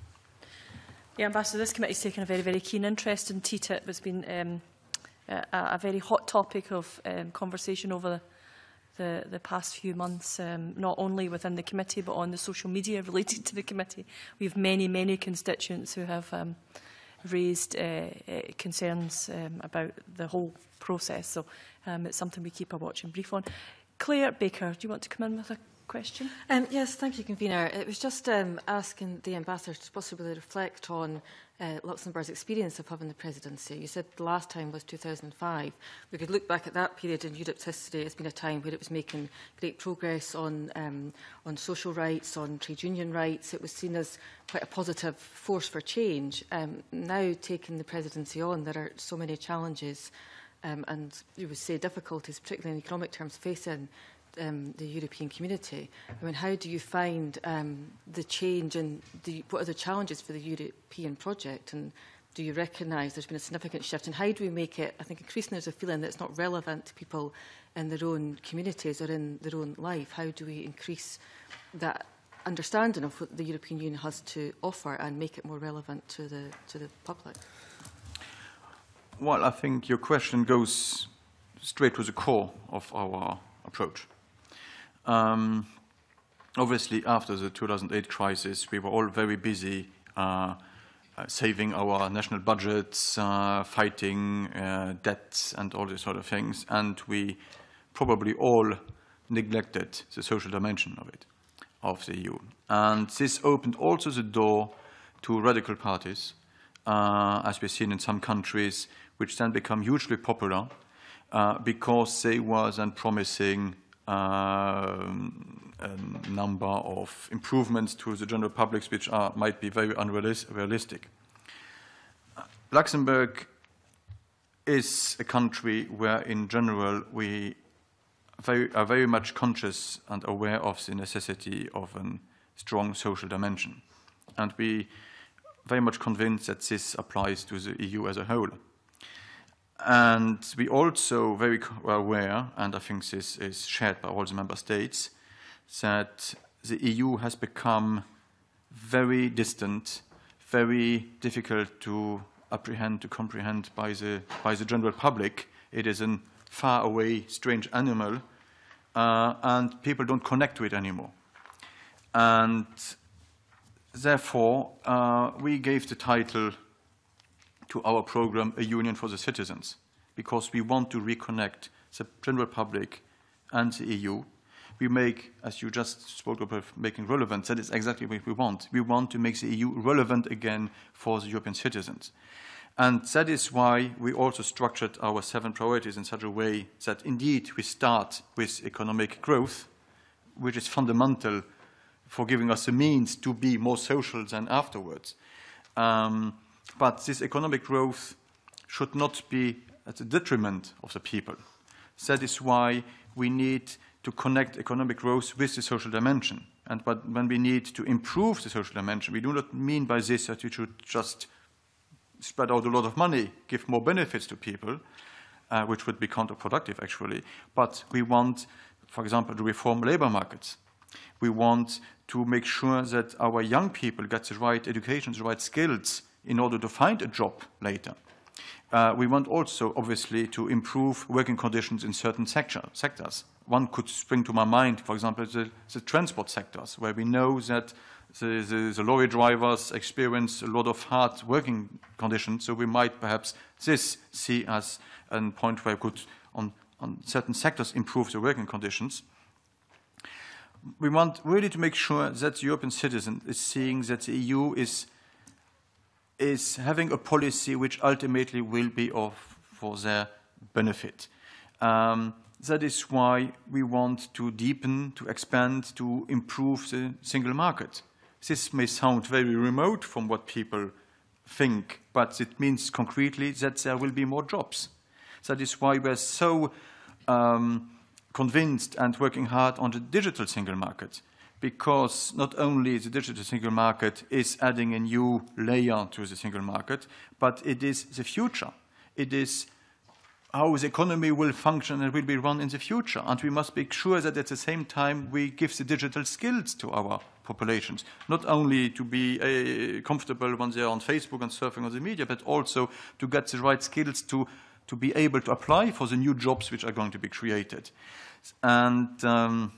Yeah, Ambassador, this committee has taken a very, very keen interest in T T I P. It's been um, a, a very hot topic of um, conversation over the, the past few months, um, not only within the committee but on the social media related to the committee. We have many, many constituents who have um, raised uh, uh, concerns um, about the whole process. So um, it's something we keep a watching brief on. Claire Baker, do you want to come in with a question? Um, yes, thank you, Convener. It was just um, asking the Ambassador to possibly reflect on uh, Luxembourg's experience of having the presidency. You said the last time was two thousand five. We could look back at that period in Europe's history as being a time where it was making great progress on, um, on social rights, on trade union rights. It was seen as quite a positive force for change. Um, now, taking the presidency on, there are so many challenges um, and, you would say, difficulties, particularly in economic terms, facing Um, the European community. I mean, how do you find um, the change and the, what are the challenges for the European project, and do you recognise there's been a significant shift, and how do we make it, I think increasingly there's a feeling that it's not relevant to people in their own communities or in their own life. How do we increase that understanding of what the European Union has to offer and make it more relevant to the, to the public? Well, I think your question goes straight to the core of our approach. Um, obviously, after the two thousand eight crisis, we were all very busy uh, uh, saving our national budgets, uh, fighting uh, debts and all these sort of things, and we probably all neglected the social dimension of it, of the E U. And this opened also the door to radical parties, uh, as we've seen in some countries, which then become hugely popular uh, because they were then promising Um, a number of improvements to the general public, which are, might be very unrealistic. Luxembourg is a country where, in general, we very, are very much conscious and aware of the necessity of a strong social dimension. And we are very much convinced that this applies to the E U as a whole. And we also very aware, and I think this is shared by all the member states, that the E U has become very distant, very difficult to apprehend, to comprehend by the, by the general public. It is a far away, strange animal, uh, and people don't connect to it anymore. And therefore, uh, we gave the title to our program, A Union for the Citizens, because we want to reconnect the general public and the E U. We make, as you just spoke about, making relevant, that is exactly what we want. We want to make the E U relevant again for the European citizens. And that is why we also structured our seven priorities in such a way that indeed we start with economic growth, which is fundamental for giving us the means to be more social than afterwards. Um, but this economic growth should not be at the detriment of the people. That is why we need to connect economic growth with the social dimension. And but when we need to improve the social dimension, we do not mean by this that we should just spread out a lot of money, give more benefits to people, uh, which would be counterproductive actually. But we want, for example, to reform labor markets. We want to make sure that our young people get the right education, the right skills in order to find a job later. Uh, we want also, obviously, to improve working conditions in certain sector, sectors. One could spring to my mind, for example, the, the transport sectors, where we know that the, the, the lorry drivers experience a lot of hard working conditions, so we might perhaps this see as a point where we could, on, on certain sectors, improve the working conditions. We want really to make sure that the European citizen is seeing that the E U is, is having a policy which ultimately will be of for their benefit. Um, that is why we want to deepen, to expand, to improve the single market. This may sound very remote from what people think, but it means concretely that there will be more jobs. That is why we're so um, convinced and working hard on the digital single market, because not only the digital single market is adding a new layer to the single market, but it is the future. It is how the economy will function and will be run in the future. And we must make sure that at the same time we give the digital skills to our populations, not only to be uh, comfortable when they are on Facebook and surfing on the media, but also to get the right skills to, to be able to apply for the new jobs which are going to be created. And, um,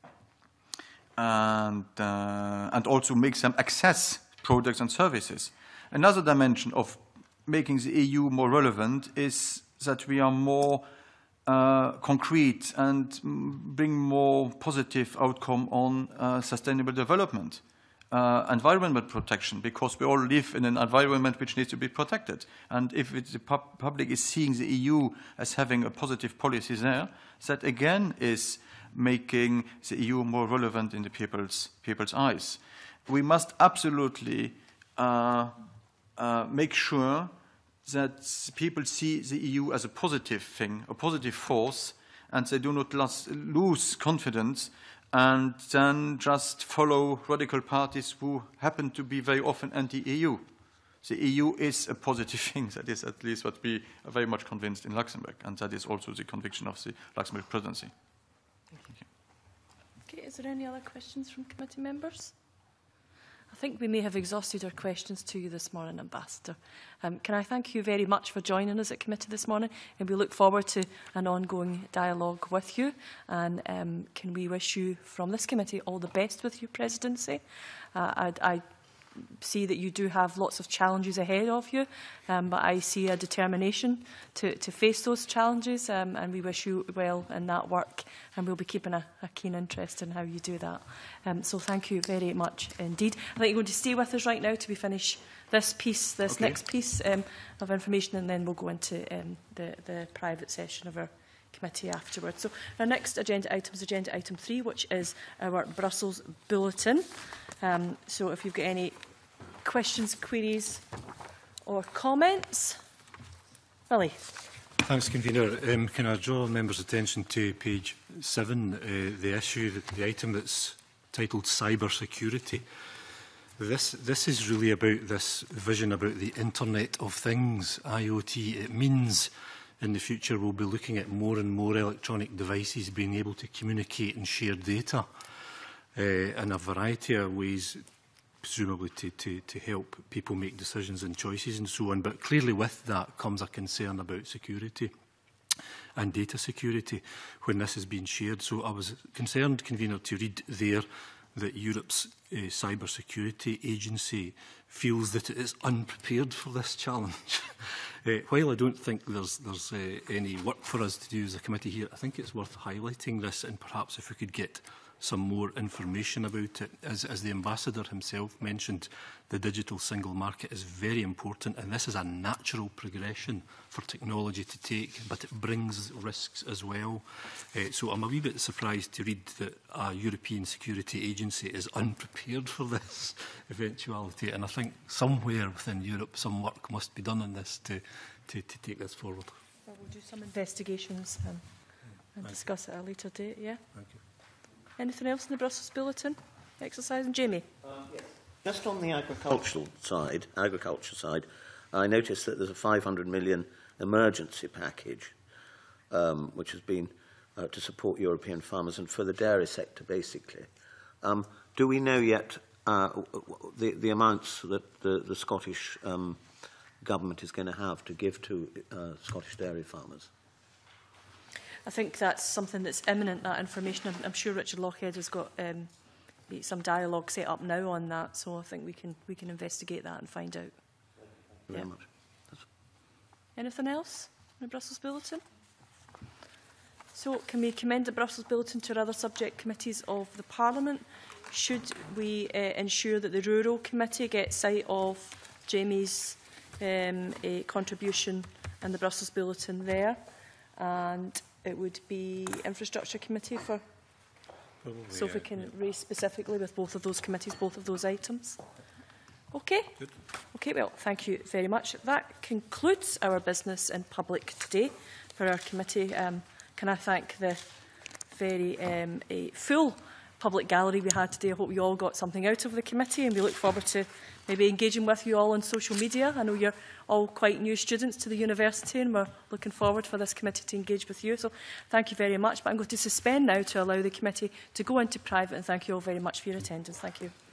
and, uh, and also make them access products and services. Another dimension of making the E U more relevant is that we are more uh, concrete and bring more positive outcome on uh, sustainable development, uh, environment protection, because we all live in an environment which needs to be protected. And if it, the pub public is seeing the E U as having a positive policy there, that again is making the E U more relevant in the people's, people's eyes. We must absolutely uh, uh, make sure that people see the E U as a positive thing, a positive force, and they do not lose confidence and then just follow radical parties who happen to be very often anti-E U. The E U is a positive thing. That is at least what we are very much convinced in Luxembourg, and that is also the conviction of the Luxembourg presidency. Thank you. Okay, is there any other questions from committee members? I think we may have exhausted our questions to you this morning, Ambassador. Um, can I thank you very much for joining us at committee this morning, and we look forward to an ongoing dialogue with you. And um, can we wish you, from this committee, all the best with your presidency. Uh, I, I see that you do have lots of challenges ahead of you, um, but I see a determination to, to face those challenges, um, and we wish you well in that work, and we'll be keeping a, a keen interest in how you do that. Um, so thank you very much indeed. I think you're going to stay with us right now to we finish this piece, this okay. next piece um, of information, and then we'll go into um, the, the private session of our committee afterwards. So our next agenda item is agenda item three, which is our Brussels Bulletin. Um, so if you've got any questions, queries or comments. Willie. Thanks, Convener. Um, can I draw members' attention to page seven, uh, the issue, the, the item that's titled Cyber Security. This, this is really about this vision about the Internet of Things, I O T. It means in the future we'll be looking at more and more electronic devices being able to communicate and share data uh, in a variety of ways, presumably to, to, to help people make decisions and choices and so on. But clearly with that comes a concern about security and data security when this is being shared. So I was concerned, Convener, to read there that Europe's uh, cyber security agency feels that it is unprepared for this challenge. uh, while I don't think there's, there's uh, any work for us to do as a committee here, I think it's worth highlighting this, and perhaps if we could get some more information about it. As, as the Ambassador himself mentioned, the digital single market is very important, and this is a natural progression for technology to take, but it brings risks as well. Uh, so I'm a wee bit surprised to read that a European security agency is unprepared for this eventuality, and I think somewhere within Europe some work must be done on this to, to, to take this forward. Well, we'll do some investigations um, and Thank discuss you. At a later date, yeah? Thank you. Anything else in the Brussels Bulletin? Exercise? And Jamie? Um, yes. Just on the agricultural side, agriculture side, I noticed that there's a five hundred million emergency package, um, which has been uh, to support European farmers and for the dairy sector, basically. Um, do we know yet uh, the, the amounts that the, the Scottish um, government is going to have to give to uh, Scottish dairy farmers? I think that's something that's imminent, that information. I'm, I'm sure Richard Lochhead has got um, some dialogue set up now on that, so I think we can we can investigate that and find out. Thank you very Yeah. much. That's Anything else in the Brussels Bulletin? So can we commend the Brussels Bulletin to our other subject committees of the Parliament? Should we uh, ensure that the Rural Committee gets sight of Jamie's um, uh, contribution and the Brussels Bulletin there? And it would be Infrastructure Committee for... Probably, so if we yeah, can yeah. raise specifically with both of those committees, both of those items. Okay. Good. Okay, well, thank you very much. That concludes our business in public today for our committee. Um, can I thank the very um, a full public gallery we had today. I hope you all got something out of the committee, and we look forward to maybe engaging with you all on social media. I know you're all quite new students to the university, and we're looking forward for this committee to engage with you. So thank you very much. But I'm going to suspend now to allow the committee to go into private, and thank you all very much for your attendance. Thank you.